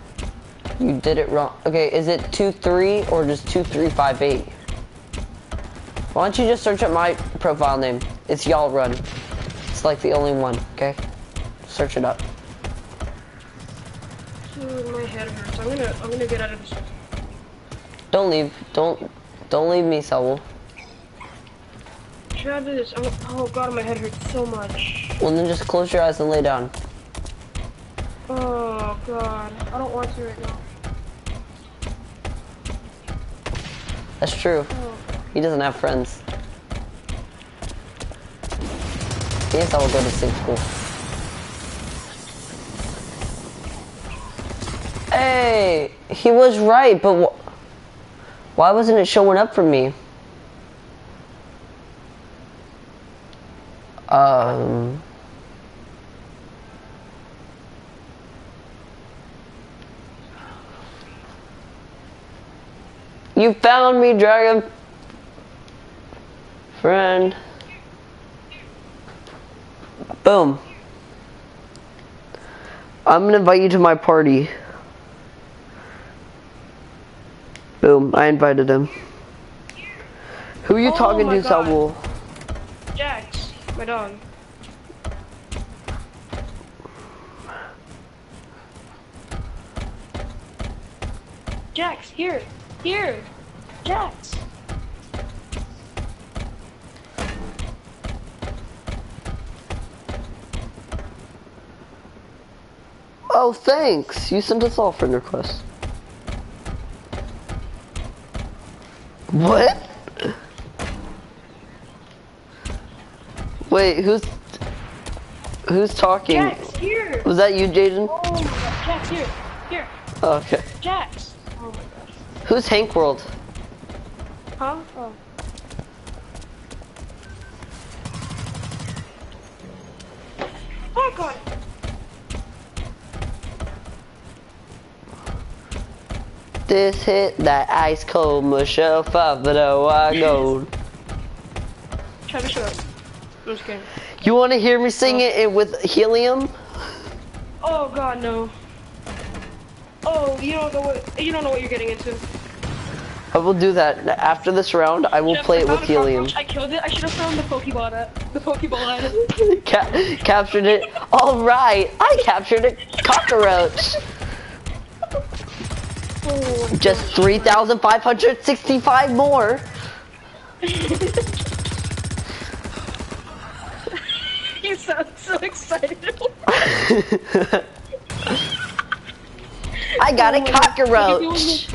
You did it wrong. Okay, is it two three or just two three five eight? Why don't you just search up my profile name? It's Y'all Run. It's like the only one, okay? Search it up. Dude, my head hurts. I'm gonna, I'm gonna get out of this. Don't leave. Don't, don't leave me, Saul. Travis, I'm, oh god, my head hurts so much. Well, then just close your eyes and lay down. Oh god, I don't want to right now. That's true. Oh. He doesn't have friends. Yes, I will go to same school. Hey, he was right, but wh why wasn't it showing up for me? Um. You found me, dragon friend. Boom. I'm gonna invite you to my party. Boom, I invited him. Who are you Oh talking my to, God. Saul? Jax, my dog. Jax, here, here, Jax. Oh, thanks. You sent us all friend requests. What? Wait, who's who's talking? Jax, here. Was that you, Jaden? Oh my god, Jax, here, here, Oh, okay. Jax. Oh my god. Who's Hank World? Huh? Oh. Oh god. This hit that ice cold Michelle five but oh I go. Travis, shut up. I'm just kidding. You want to hear me sing it in- with helium? Oh god, no. Oh, you don't know what you don't know what you're getting into. I will do that after this round. I will Jeff, play I it with found a helium. cockroach. I killed it. I should have thrown the Pokeball at the Pokeball at it. Ca captured it. All right, I captured a cockroach. Oh, Just three thousand five hundred sixty-five more. you sound so excited. I got Oh a my God. cockroach.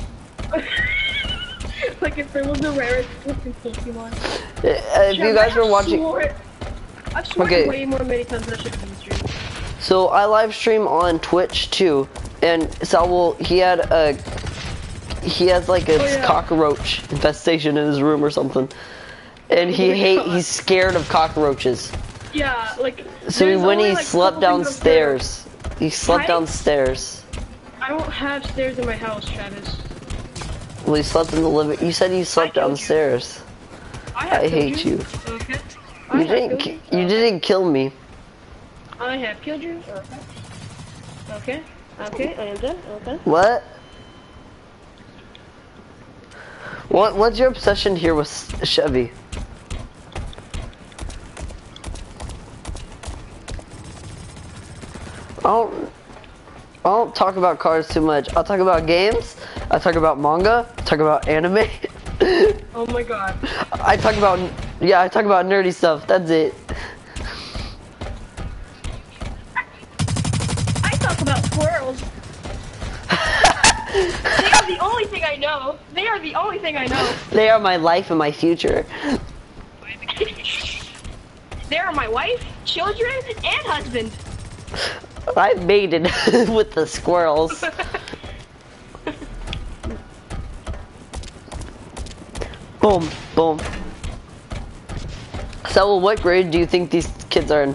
Like if there was a rarest looking Pokemon. Uh, if you guys were watching, I've sworn Okay. way more many times than I should have been streaming. so I live stream on Twitch too, and Saul he had a he has like a Oh, yeah. cockroach infestation in his room or something, and he Oh my hate God. he's scared of cockroaches. Yeah, like. So he there's when only, he like, slept couple things downstairs, he slept Right? downstairs. upstairs. I don't have stairs in my house, Travis. Well, he slept in the living. You said you slept killed you. downstairs. I, have I killed hate you. Okay. You I have didn't. killed ki- you. You didn't kill me. I have killed you. Okay. Okay. Okay. I am done. Okay. What? What? What's your obsession here with Chevy? I don't. I don't talk about cars too much. I'll talk about games. I talk about manga. I talk about anime. Oh my god. I talk about yeah. I talk about nerdy stuff. That's it. I talk about squirrels. They are the only thing I know. They are the only thing I know. They are my life and my future. They are my wife, children, and husband. I mated with the squirrels. Boom, boom. So, what grade do you think these kids are in?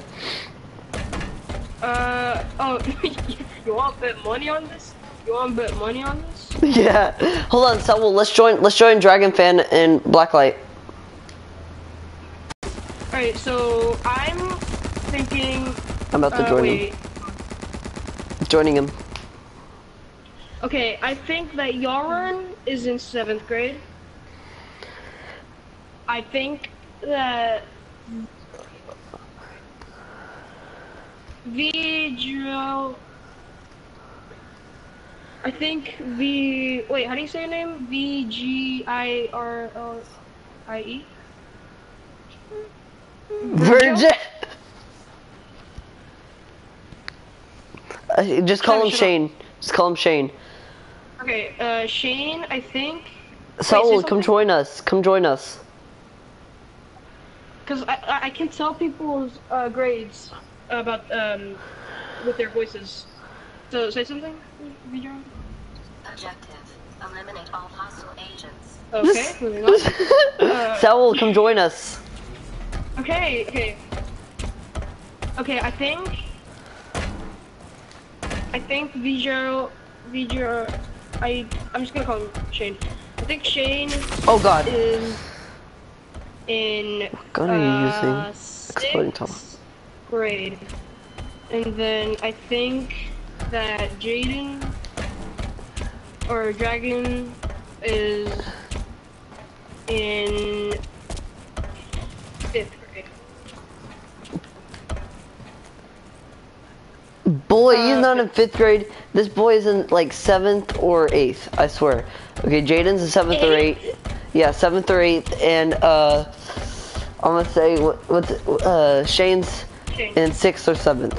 Uh, oh, you want to bet money on this? You want to bet money on this? Yeah. Hold on, Saul. Let's join. Let's join Dragon Fan and Blacklight. Alright, so I'm thinking. I'm about to Uh, join wait. him. Joining him. Okay, I think that Yaron is in seventh grade. I think that Vigil. I think V. Wait, how do you say your name? V G I R L I E. Virgin. Uh, just call him Shut up. Shane. Just call him Shane. Okay, uh, Shane, I think. Saul, come join us. Come join us. Because I, I I can tell people's uh, grades about um with their voices. So say something, Vigil. Objective. Eliminate all hostile agents. Okay, moving on. Uh, Saul, come join us. Okay, okay. Okay, I think I think Vigil Vigil I I'm just gonna call him Shane. I think Shane Oh God. is in gun are you uh, using? Exploding tunnel. sixth grade. And then I think that Jaden or Dragon is in fifth grade. Boy, he's Uh, not in fifth grade. This boy is in like seventh or eighth. I swear. Okay, Jaden's in seventh or eighth. Yeah, seventh or eighth, and uh, I'm gonna say what, what's it, uh Shane's Shane. in sixth or seventh.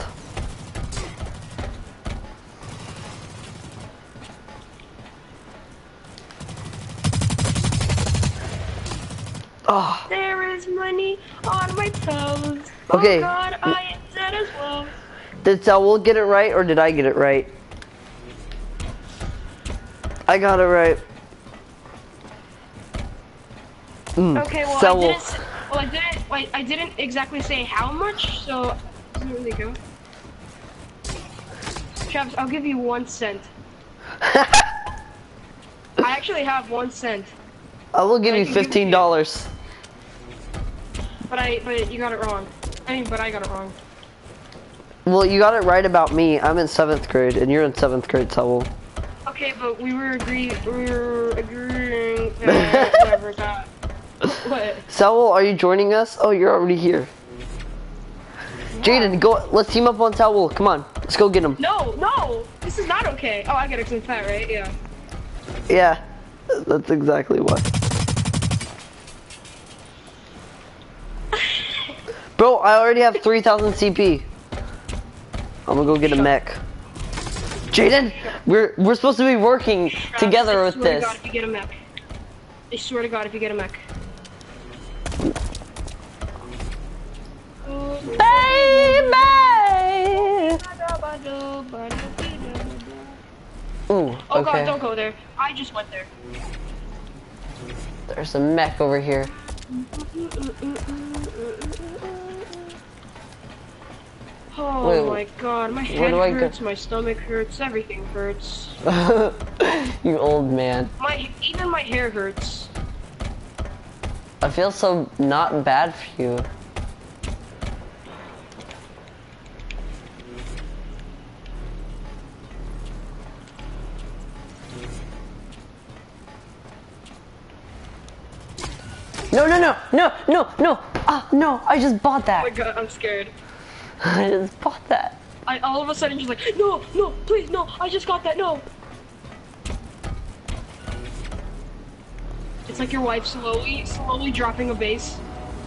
Oh, There is money on my toes. Okay. Oh God, I am dead as well. did Saul get it right or did I get it right? I got it right. Mm, Okay, well Saul. I didn't. s- Well, I didn't. Like, I didn't exactly say how much, so doesn't really go. Travis, I'll give you one cent. I actually have one cent, I will give I you can give it to fifteen dollars. but I but you got it wrong. I mean, but I got it wrong. Well, you got it right about me. I'm in seventh grade, and you're in seventh grade, Saul. Okay, but we were agree we were agreeing that whatever that. What? Saul, are you joining us? Oh, you're already here. Jaden, go. Let's team up on Saul. Come on, let's go get him. No, no, this is not okay. Oh, I got it, 'cause I'm fat, right? Yeah. Yeah, that's exactly why. Bro, I already have three thousand C P. I'm gonna go get a mech. Jaden, we're we're supposed to be working Travis, together I with swear this. to God, if you get a mech. I swear to God, if you get a mech. Baby. Ooh, Oh God, okay. don't go there. I just went there. There's a mech over here. Oh Wait, my God, my where head do I go? hurts, my stomach hurts, everything hurts. You old man. My even my hair hurts. I feel so not bad for you. No, no, no, no, no, no. Ah, no, I just bought Oh my that. God, I'm scared. I just bought that. I all of a sudden just like, no, no, please, no, I just got that, no. It's like your wife slowly, slowly dropping a base.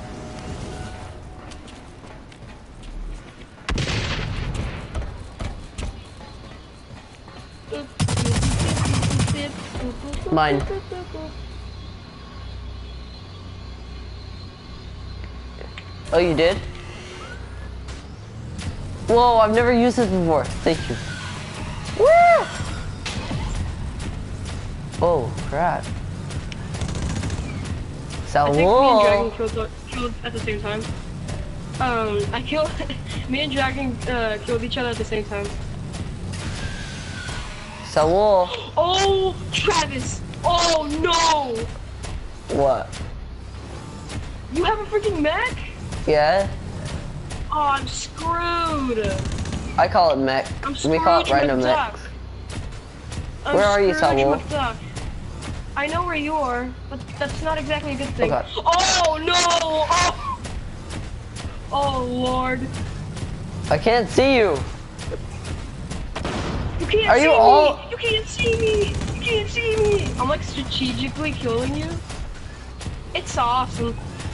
Mine. Oh, you did? Whoa, I've never used this before. Thank you. Woo! Oh, crap. So, I think me and whoa. Dragon killed, the- killed at the same time. Um, I killed, me and Dragon uh, killed each other at the same time. So, whoa. Oh, Travis! Oh no! What? You have a freaking mech? Yeah? Oh, I'm screwed. I call it mech. I'm We screwed call it from the random mech. top. I'm Where are you, Scrooge Saul? McDuck. I know where you are, but that's not exactly a good thing. God. Oh no! Oh, oh Lord! I can't see you. You can't Are see you me! all- You can't see me! You can't see me! I'm like strategically killing you. It's awesome.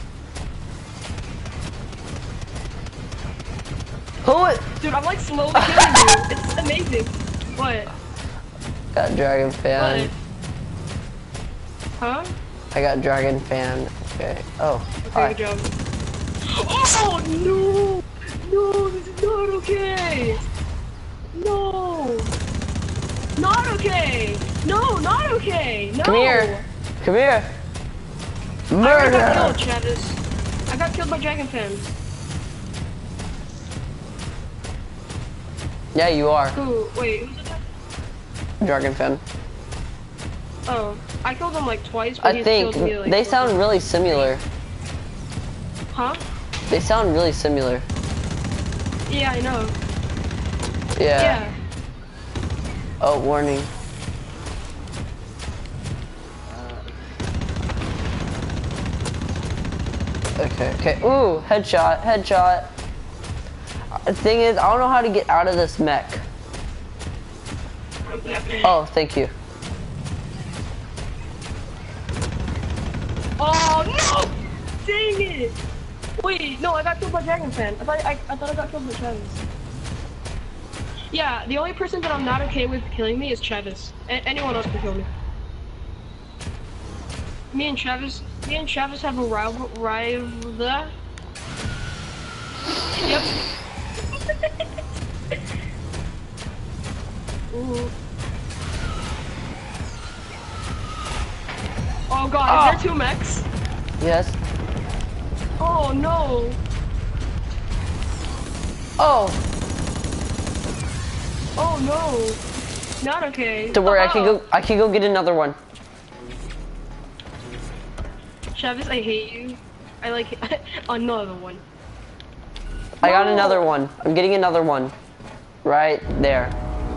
Who it? Dude, I'm like slowly killing you. It's amazing. What? Got Dragon Fan. What? Huh? I got Dragon Fan. Okay. Oh. Okay, Hi. good job. Oh no! No, this is not okay! No! Not okay! No, not okay! No! Come here. Come here. I already got Murder. killed, Travis. I got killed by Dragon Fans. Yeah, you are. Who? Wait, who's that? Dragon Fan. Oh, I killed him like twice, but I he's think killed me like they four sound times. really similar. Huh? They sound really similar. Yeah, I know. Yeah. Yeah. Oh, warning. Okay, okay. Ooh, headshot, headshot. The thing is, I don't know how to get out of this mech. Oh, thank you. Oh no! Dang it! Wait, no, I got killed by Dragon Fan. I thought I, I thought I got killed by Travis. Yeah, the only person that I'm not okay with killing me is Travis. A anyone else can kill me. Me and Travis, me and Travis have a rival, rival. Yep. Ooh. Oh god, Ah. is there two mechs? Yes. Oh no. Oh, Oh no. Not okay. don't worry, I can Oh. go. I can go get another one. Travis, I hate you. I like another one. I got No. another one. I'm getting another one. Right there.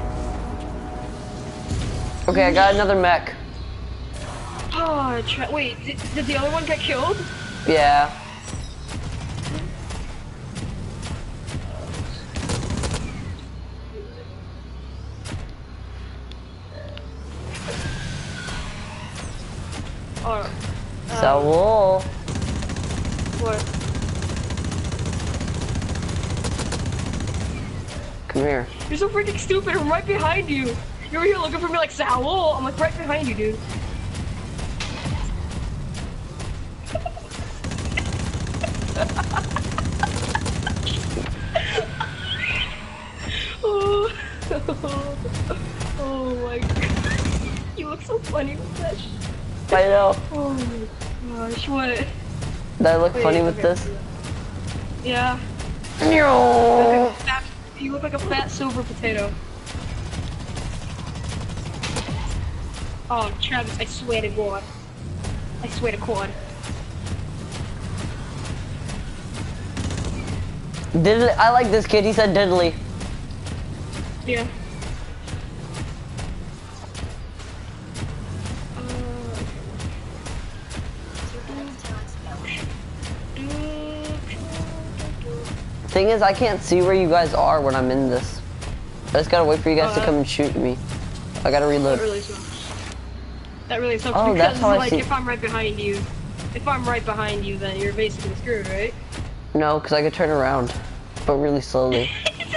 Okay, I got another mech. Oh, tra wait, did, did the other one get killed? Yeah. Or, Saul. what? Come here. You're so freaking stupid. I'm right behind you. You're here looking for me like Saul. I'm like right behind you, dude. oh. oh my god. You look so funny with that shit. I know. Oh my gosh, what? Did I look Wait, funny with okay. this? Yeah. No. Fat- You look like a fat silver potato. Oh, Travis, I swear to God. I swear to God. Diddly. I like this kid. He said diddly. Yeah. Thing is, I can't see where you guys are when I'm in this. I just gotta wait for you guys Oh, to come and shoot me. I gotta That reload. really sucks. That really sucks Oh, because, that's how I like, see- if I'm right behind you, if I'm right behind you, then you're basically screwed, right? No, because I could turn around, but really slowly.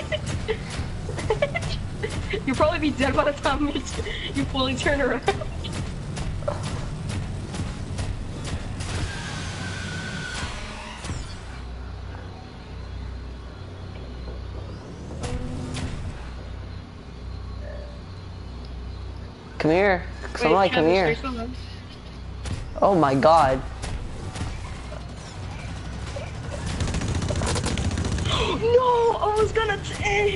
You'll probably be dead by the time you, you fully turn around. Come here. Somebody come Travis, here. stay still, man. Oh my god. No, I was gonna say.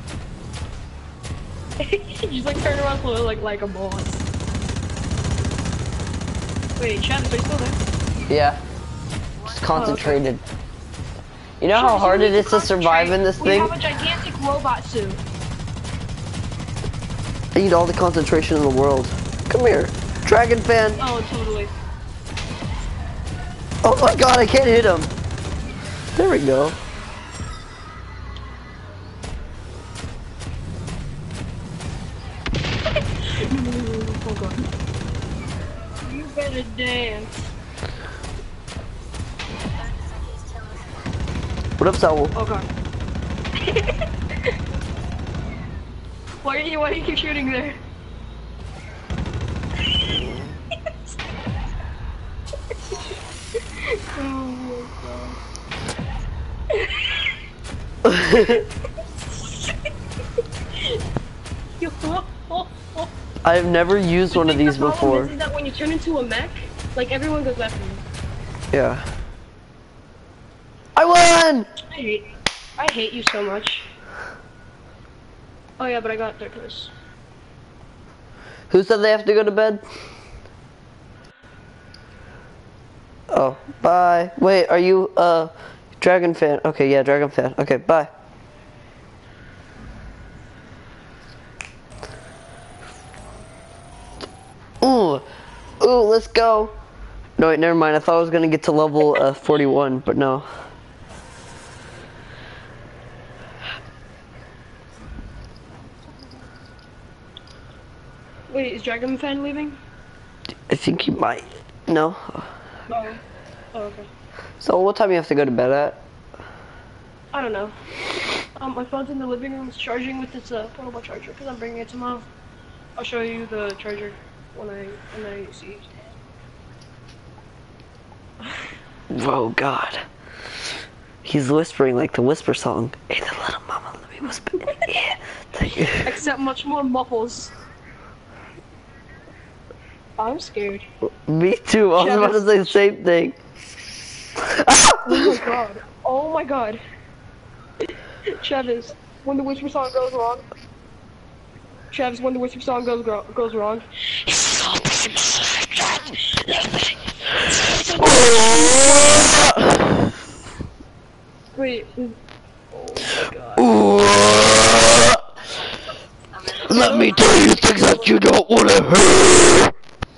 Just like turn around slow, like like a boss. Wait, Travis, are you still there? Yeah. Just concentrated. You know how Travis, hard you it need is to survive concentrate. in this We thing? have a gigantic robot suit. I need all the concentration in the world. Come here, Dragon fan. Oh, totally. Oh my god, I can't hit him. There we go. Oh god. You better dance. What up, Saul? Oh god. Why are you, why do you keep shooting there? Oh my god. Yo, oh, oh, oh. I've never used one of The these problem before. Is, is that when you turn into a mech, like everyone goes after you. Yeah. I won! I hate, I hate you so much. Oh yeah, but I got third place. Who said they have to go to bed? Oh, bye. Wait, are you uh Dragon fan? Okay, yeah, Dragon fan. Okay, bye. Ooh, ooh, let's go. No, wait, never mind. I thought I was gonna get to level uh, forty-one, but no. Wait, is Dragon Fan leaving? I think he might. No. Oh. Oh, okay. So, what time you have to go to bed at? I don't know. Um, my phone's in the living room. It's charging with its uh, portable charger because I'm bringing it tomorrow. I'll show you the charger when I when I see it. Whoa, God. He's whispering like the whisper song. Hey, the little mama, let me whisper. Yeah. Except much more muffles. I'm scared. Me too. I was about to say the same thing. Oh my god. Oh my god. Travis, when the whisper song goes wrong. Travis, when the whisper song goes gro goes wrong. Wait. Oh my god. Let me tell you things that you don't want to hear.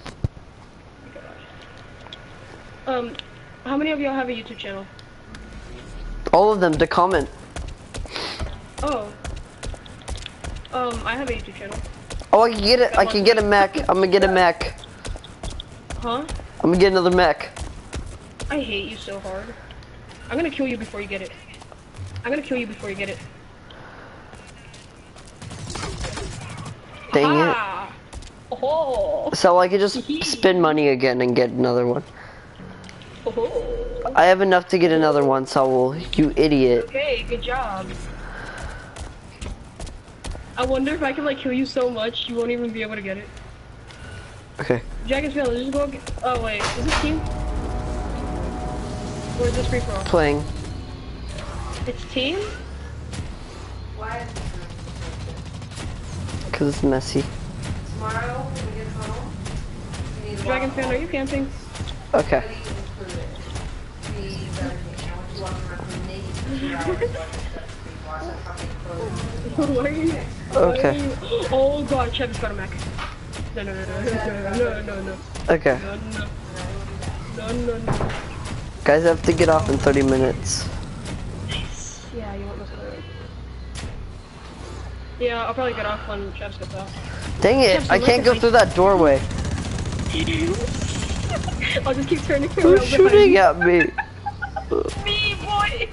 Um, how many of y'all have a YouTube channel? All of them to comment. Oh. Um, I have a YouTube channel. Oh, I can get it. I can get a mech. I'm gonna get a mech. Huh? I'm gonna get another mech. I hate you so hard. I'm gonna kill you before you get it. I'm gonna kill you before you get it. Dang ah! it. Oh. So I could just spend money again and get another one. Oh. I have enough to get another one, Saul. You idiot. Okay, good job. I wonder if I can like kill you so much you won't even be able to get it. Okay. Dragon's Veil, just go get. Oh wait, is this team? Or is this free for all? Playing. It's team? Why? Because it's messy. Tomorrow when we get home, we need to Dragon walk fan, home. are you camping? Okay. What do you include it? Fees, everything. I want you walking around for naked for two hours. Instead of free wash. That's how many clothes. Why are you? Okay. Why are you- Oh god, Chev's got a mech. No, no, no, no, no, no, no, no, Okay. no, no, no, no, no. Guys, I have to get off in thirty minutes. Yeah, you won't miss it. Yeah, I'll probably get off when Chev's gets off. Dang it! I can't go through that doorway. I'll just keep turning around. Who's shooting behind at me? you. Me, boy!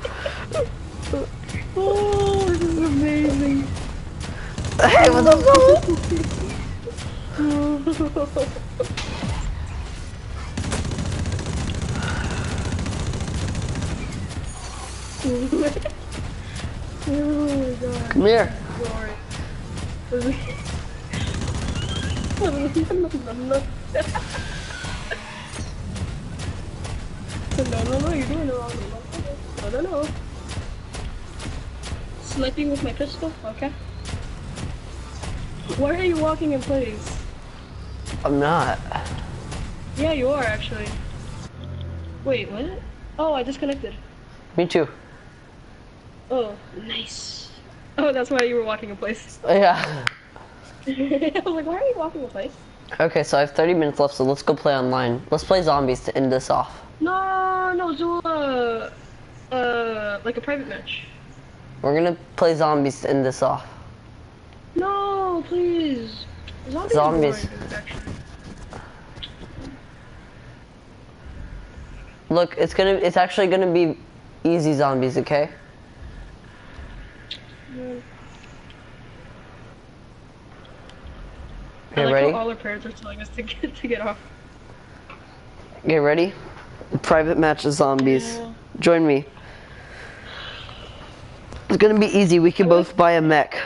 Oh, this is amazing. Hey, what's up, Saul? Oh my god. Come here. Sorry. No, no, no, you're doing it wrong. No, no, no. Sniping with my pistol? Okay. Why are you walking in place? I'm not. Yeah, you are actually. Wait, what? Oh, I disconnected. Me too. Oh, nice. Oh, that's why you were walking in place. Yeah. I was like, why are you walking in place? Okay, so I have thirty minutes left, so let's go play online. Let's play zombies to end this off. No, no, do a, uh, like a private match. We're gonna play zombies to end this off. No, please. Zombies. Zombies. Are boring, actually. Look, it's gonna, it's actually gonna be easy zombies, okay? Mm. Okay, I like ready? how all our parents are telling us to get to get off. Okay, ready? Private match of zombies. Yeah. Join me. It's gonna be easy. We can both buy a mech.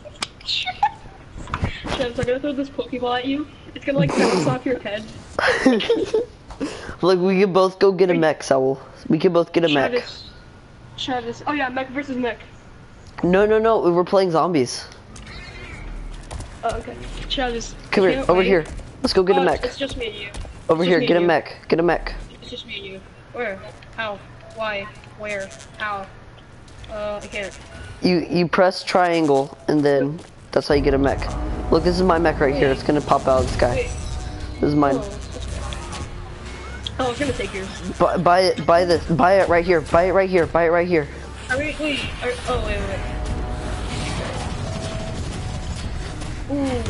Travis, I'm gonna throw this Pokeball at you. It's gonna like bounce off your head. Look, we can both go get a mech, Saul. We can both get a mech. Travis. Travis. Oh yeah, mech versus mech. No, no, no. We're playing zombies. Oh, okay. Travis. Come I here, can't over wait. here. Let's go get Oh, a mech. It's just me and you. Over it's here, just me get a and you. mech. Get a mech. It's just me and you. Where? How? Why? Where? How? Uh, I can't. You you press triangle, and then that's how you get a mech. Look, this is my mech right here. It's gonna pop out of the sky. Wait. This is mine. Oh, oh, I was gonna take yours. Buy, buy it. Buy this. Buy it right here. Buy it right here. Buy it right here. Are we, wait, are, oh, wait, wait. Ooh.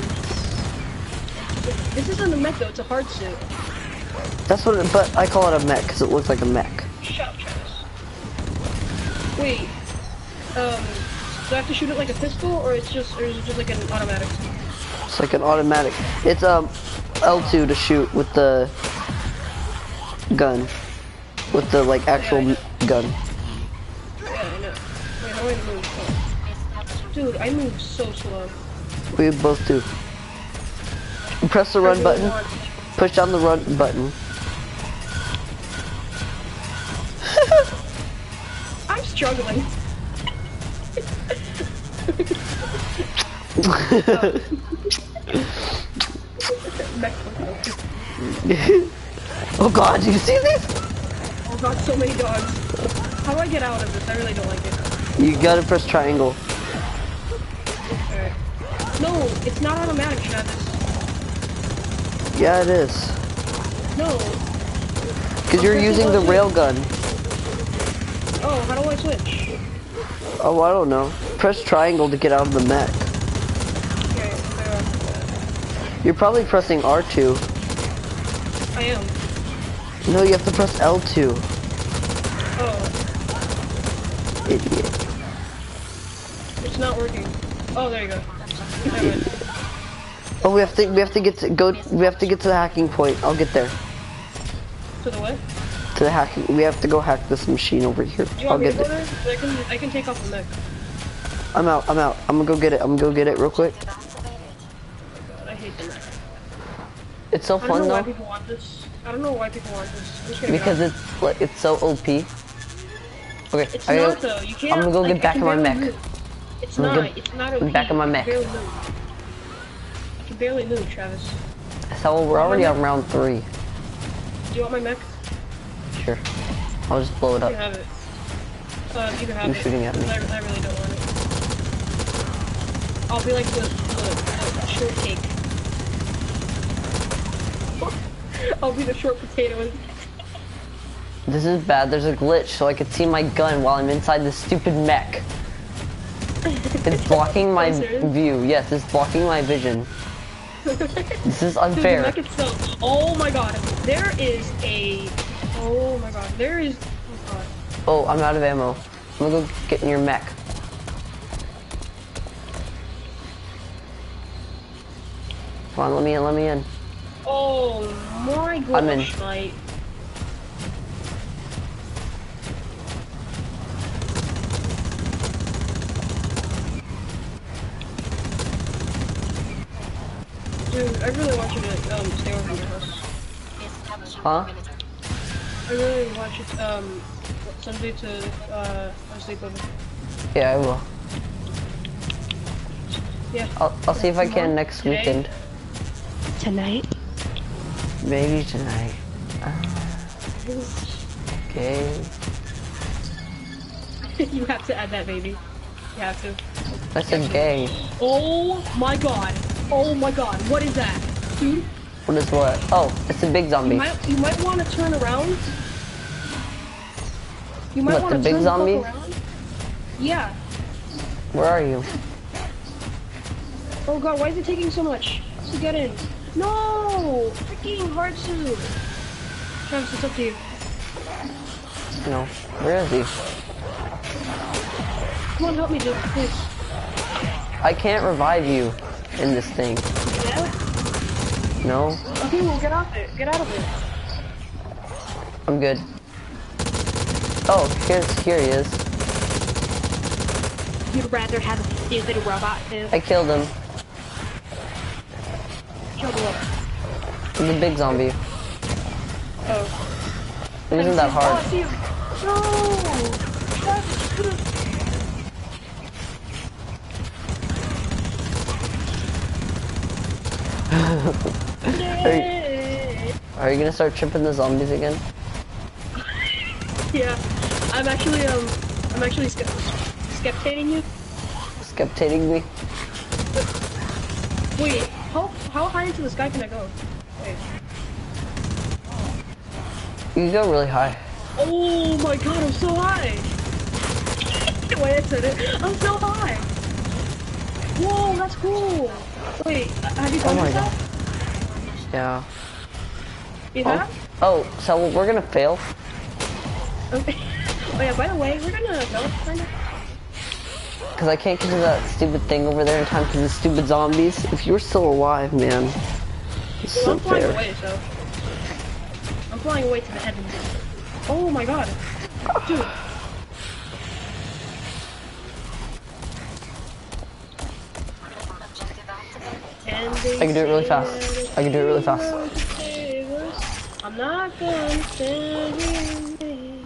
This isn't a mech though, it's a hard suit. That's what. It, but I call it a mech because it looks like a mech. Shut up, Travis. Wait, um, do I have to shoot it like a pistol, or it's just, or is it just like an automatic? It's like an automatic. It's um L two to shoot with the gun, with the like actual Yeah, gun. Yeah, I know. Wait, how do I move? Oh. Dude, I move so slow. We both do. Press the I run really button. want- Push down the run button. I'm struggling. Mech Pokemon. Oh God, do you see this? Oh god, so many dogs. How do I get out of this? I really don't like it. You gotta press triangle. Alright. No, it's not automatic, Travis. Yeah, it is. No. Because you're pressing using the L two. rail gun. Oh, how do I switch? Oh, I don't know. Press triangle to get out of the mech. Okay, uh, You're probably pressing R two. I am. No, you have to press L two. Oh, Idiot. it's not working. Oh, there you go. Never mind. Oh, we have to we have to get to go we have to get to the hacking point. I'll get there. To the what? To the hacking. We have to go hack this machine over here. Do you I'll want me get to go there. there? I can, I can take off the mech. I'm out. I'm out. I'm gonna go get it. I'm gonna go get it real quick. God, I hate the mech. It's so I don't fun know why though people want this. I don't know why people want this. I'm just gonna because get off. it's like it's so O P. Okay, It's I not gotta, though. You can't. I'm gonna go like, get back I in can my barely mech. move. It's I'm not. gonna get It's not O P. back in my I can mech. barely move. I can barely move, Travis. So we're already on round three. Do you want my mech? Sure. I'll just blow it You can up. have it. Uh, you can have You're it. shooting at me. I, I really don't want it. I'll be like the, the, the short cake. I'll be the short potato. This is bad. There's a glitch, so I can see my gun while I'm inside this stupid mech. It's blocking my Are you serious? view. Yes, it's blocking my vision. This is Dude, the unfair. mech itself. Oh my god. There is a. Oh my god. There is. Oh god. Oh, I'm out of ammo. I'm gonna go get in your mech. Come on, let me in, let me in. Oh my gosh, I'm in. mate. Dude, I really want you to um, stay over at your house. Huh? I really want you to, um, someday to, uh, have sleepover. Yeah, I will. Yeah. I'll, I'll see if I can Tomorrow? next Today? weekend. Tonight? Maybe tonight. Uh, okay. You have to add that, baby. You have to. I said gay. Oh my god. Oh my god, what is that? Dude, What is what? Oh, it's a big you zombie. might you might want to turn around. You might What, want the to big turn zombie? the fuck around. Yeah. Where are you? Oh god, why is it taking so much to get in? No! Freaking hard suit. Travis, it's up to you. No. Where is he? Come on, help me, dude, please. I can't revive you in this thing. Yeah? No, Okay, well, get off it. Get out of it. I'm good. Oh, here's here he is. You'd rather have a stupid robot too. I killed him. Kill the what? The big zombie. Oh. It wasn't that Oh, I hard. see you. No! Travis, you could've... Are you, are you gonna start tripping the zombies again? Yeah, I'm actually um, I'm actually ske skeptating you. Skeptating me? Wait, how how high into the sky can I go? Wait. You go really high. Oh my god, I'm so high. The way I said it, I'm so high. Whoa, that's cool. Wait, have you Oh done my this god. yet? Yeah. You Oh, have? oh, so we're gonna fail? Okay. Oh yeah, by the way, we're gonna go, kind of. Because I can't get to that stupid thing over there in time because of stupid zombies. If you're still alive, man. It's Well, so I'm flying fair. away, so. I'm flying away to the heavens. Oh my god. Dude. Objective activated. And they I can do it really say fast. that I can do it really they fast. will save us. I'm not gonna stand in this.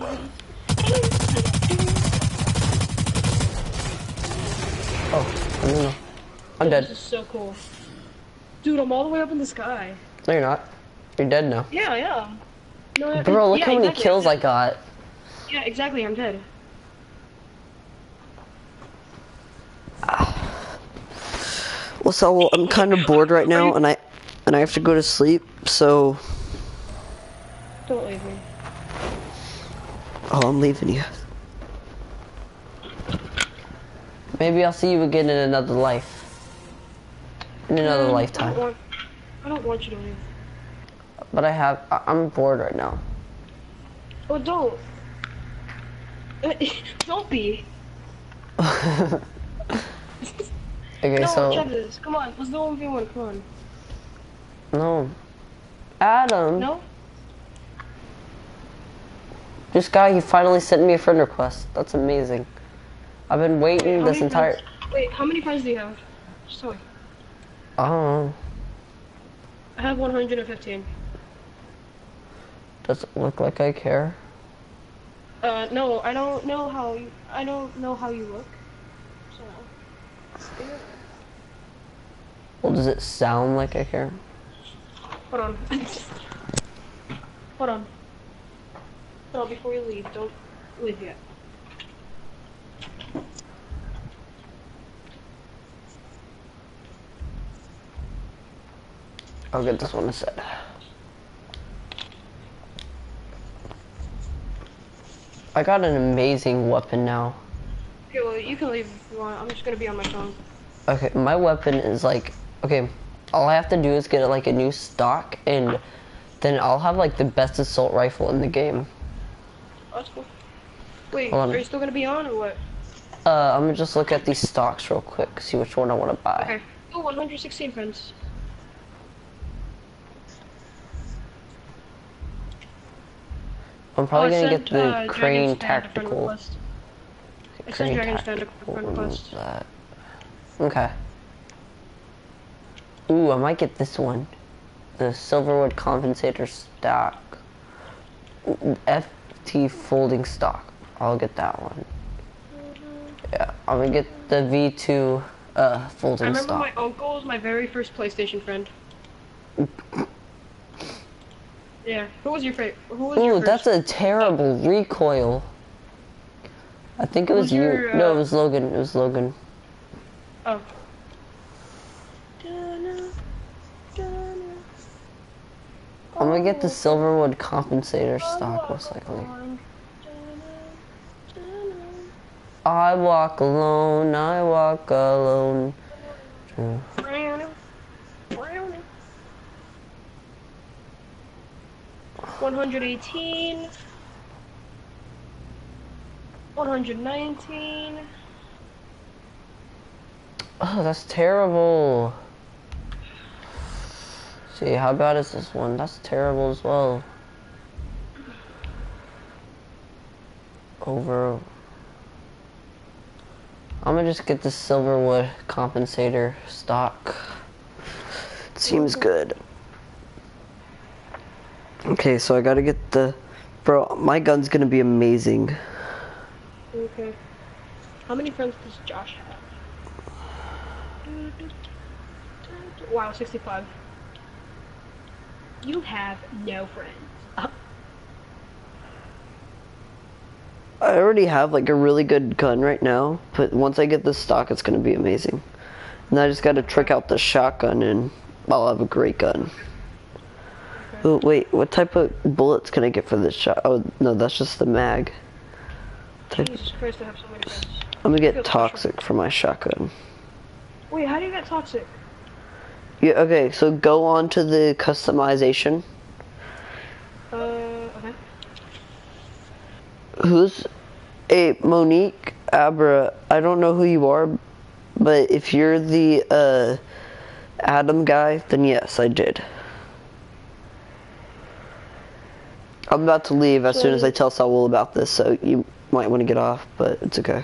Oh, I don't know. I'm This dead. is so cool. Dude, I'm all the way up in the sky. No, you're not. You're dead now. Yeah, yeah. No, Bro, look yeah, how many exactly, kills I'm I dead. got. Yeah, exactly, I'm dead. Well, so I'm kind of bored right now, and I and I have to go to sleep. So, Don't leave me. oh, I'm leaving you. Maybe I'll see you again in another life, in another Um, I lifetime. don't, want, I don't want you to leave. But I have. I- I'm bored right now. Oh, don't. Don't be. Okay, No, so Travis, come on, let's do one v one, come on. no, Adam. No? This guy, he finally sent me a friend request. That's amazing. I've been waiting How this many entire. friends- Wait, how many friends do you have? Just tell me. Oh, I have one hundred fifteen. does it look like I care? Uh, no, I don't know how you, I don't know how you look. So. Well, does it sound like I care? Hold on. Hold on. Hold on, before you leave, don't leave yet. I'll get this one set. I got an amazing weapon now. Okay, well, you can leave if you want. I'm just gonna be on my phone. Okay, my weapon is like, okay, all I have to do is get like a new stock, and then I'll have like the best assault rifle in the game. Oh, that's cool. Wait, Hold on. are you still gonna be on or what? Uh, I'm gonna just look at these stocks real quick, see which one I want to buy. Okay. Oh, one hundred sixteen friends. I'm probably Oh, I gonna sent, get the uh, Crane Dragon's Fan a friend Tactical. request. I sent Crane Dragon's Fan a Tactical, friend what request. is that? Okay. Ooh, I might get this one. The Silverwood Compensator Stock. F T Folding Stock. I'll get that one. Yeah, I'm gonna get the V two uh, I Folding remember Stock. my uncle was my very first PlayStation friend. Yeah. Who was your favorite? Who was your Ooh, first? that's a terrible recoil. I think it was Who's you. your, No, uh, it was Logan. It was Logan. Oh. I'm gonna get the Silverwood compensator stock most likely. I walk alone, I walk alone. one hundred eighteen. one hundred nineteen. Oh, that's terrible. See, how bad is this one? That's terrible as well. Over. I'm gonna just get the Silverwood compensator stock. It seems good. Okay, so I gotta get the... Bro, my gun's gonna be amazing. Okay. How many friends does Josh have? Wow, sixty-five. You have no friends. I already have like a really good gun right now, but once I get this stock, it's gonna be amazing. And I just gotta trick out the shotgun and I'll have a great gun. Okay. Oh, wait, what type of bullets can I get for this shot? Oh, no, that's just the mag. Type Jesus Christ, I have so many friends. I'm gonna I feel get toxic for my shotgun. Wait, how do you get toxic? Yeah, okay, so go on to the customization. Uh, okay. Who's a Monique Abra? I don't know who you are, but if you're the uh, Adam guy, then yes, I did. I'm about to leave as So, soon as I tell Saul about this, so you might want to get off, but it's okay.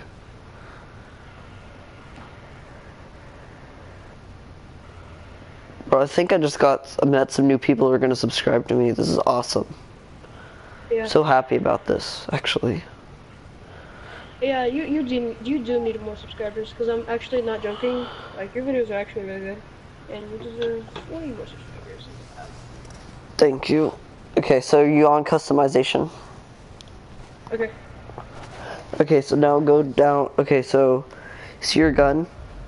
Bro, I think I just got I met some new people who are going to subscribe to me. This is awesome. yeah. So happy about this, actually. Yeah, you you do you do need more subscribers because I'm actually not joking. Like your videos are actually really good, and you deserve way more subscribers. Thank you. Okay, so you on customization? Okay. Okay, so now go down. Okay, so see your gun.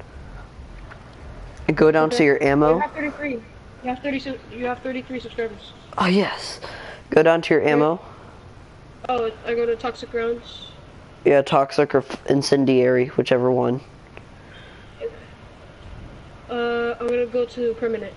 And go down Okay. to your You ammo. have thirty-three. You have thirty. su- You have thirty-three subscribers. Oh yes. Go down to your ammo. Oh, I go to toxic rounds. Yeah, toxic or f- incendiary, whichever one. Uh, I'm gonna go to permanent.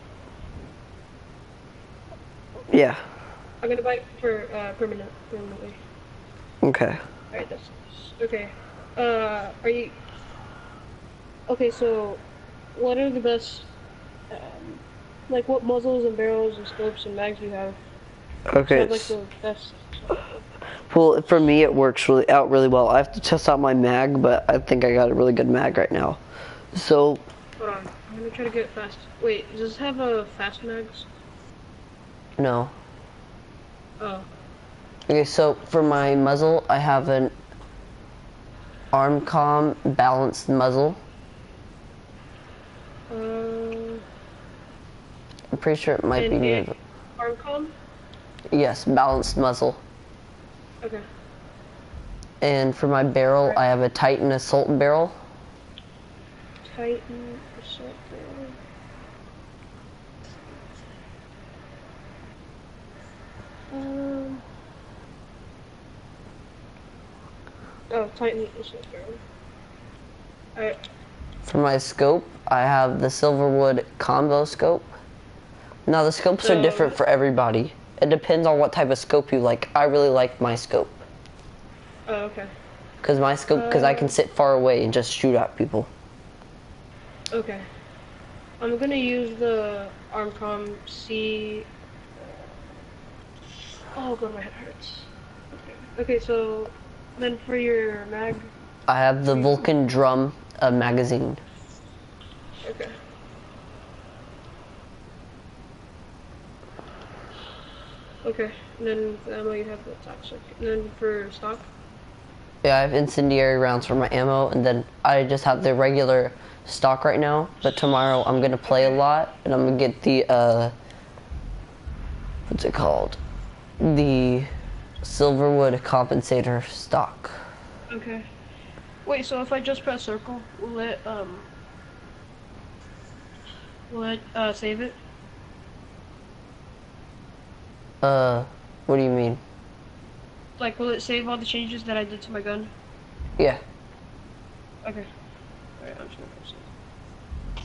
Yeah. I'm gonna buy it for uh permanent permanently. Okay. Alright, that's okay. Uh, are you okay? So, what are the best? Um, like, what muzzles and barrels and scopes and mags you have? So Okay. I have, like it's- the best. Well, for me, it works really out really well. I have to test out my mag, but I think I got a really good mag right now. So, Hold on, I'm gonna try to get it fast. Wait, does this have a uh, fast mags? no. Oh, Okay, so for my muzzle, I have an Armcom balanced muzzle. uh, I'm pretty sure it might be And near. it- Armcom. The, yes, balanced muzzle. Okay. And for my barrel, I have a Titan assault barrel. Titan assault barrel. Um. Oh, Titan assault barrel. Alright. For my scope, I have the Silverwood combo scope. Now the scopes are So- different for everybody. It depends on what type of scope you like. I really like my scope. Oh, okay. Cause my scope, cause I can sit far away and just shoot at people. Okay. I'm gonna use the Armcom C. Oh god, my head hurts. Okay. Okay, so then for your mag. I have the Vulcan drum uh, magazine. Okay. Okay, and then the ammo you have the toxic. And then for stock. Yeah, I have incendiary rounds for my ammo, and then I just have the regular stock right now. But tomorrow I'm gonna play a lot, and I'm gonna get the uh, what's it called? The Silverwood compensator stock. Okay. Wait, so if I just press circle, will it um will it uh save it? Uh, what do you mean? Like, will it save all the changes that I did to my gun? Yeah. Okay. Alright, I'm just gonna press it.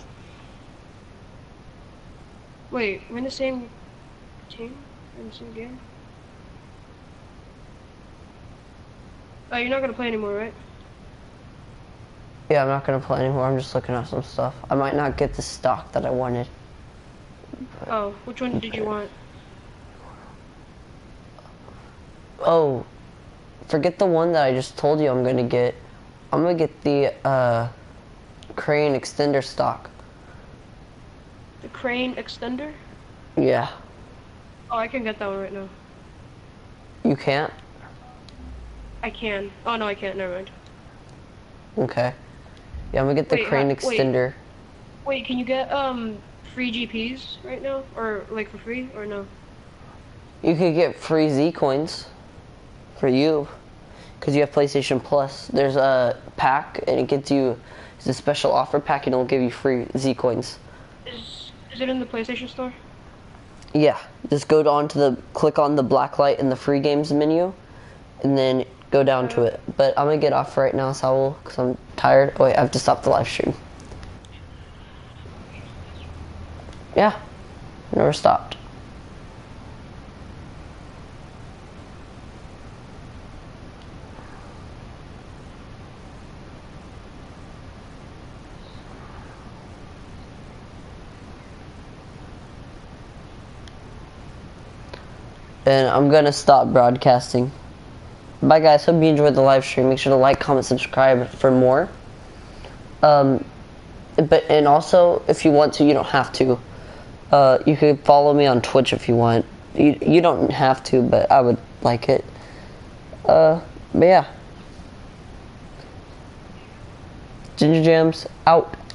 Wait, we're in the same team? We're in the same game? Oh, you're not gonna play anymore, right? Yeah, I'm not gonna play anymore. I'm just looking at some stuff. I might not get the stock that I wanted. Oh, which one did you want? Oh, forget the one that I just told you I'm gonna get. I'm gonna get the uh, crane extender stock. The crane extender? Yeah. Oh, I can get that one right now. You can't? I can. Oh, no, I can't. Never mind. Okay. Yeah, I'm gonna get the Wait, crane ha- wait. extender. Wait, can you get, um, free G Ps right now? Or, like, for free? Or no? You could get free Z coins for you, because you have PlayStation Plus. There's a pack, and it gets you, it's a special offer pack, and it'll give you free Z coins. Is, is it in the PlayStation Store? Yeah, just go on to the, click on the black light in the free games menu, and then go down to it. But I'm gonna get off right now, Saul, because I'm tired. Oh, wait, I have to stop the live stream. Yeah, never stopped. And I'm gonna stop broadcasting. Bye guys, hope you enjoyed the live stream. Make sure to like, comment, subscribe for more. Um, but and also, if you want to, you don't have to. Uh, you could follow me on Twitch if you want. You you don't have to, but I would like it. Uh, but yeah. Ginger Jams out.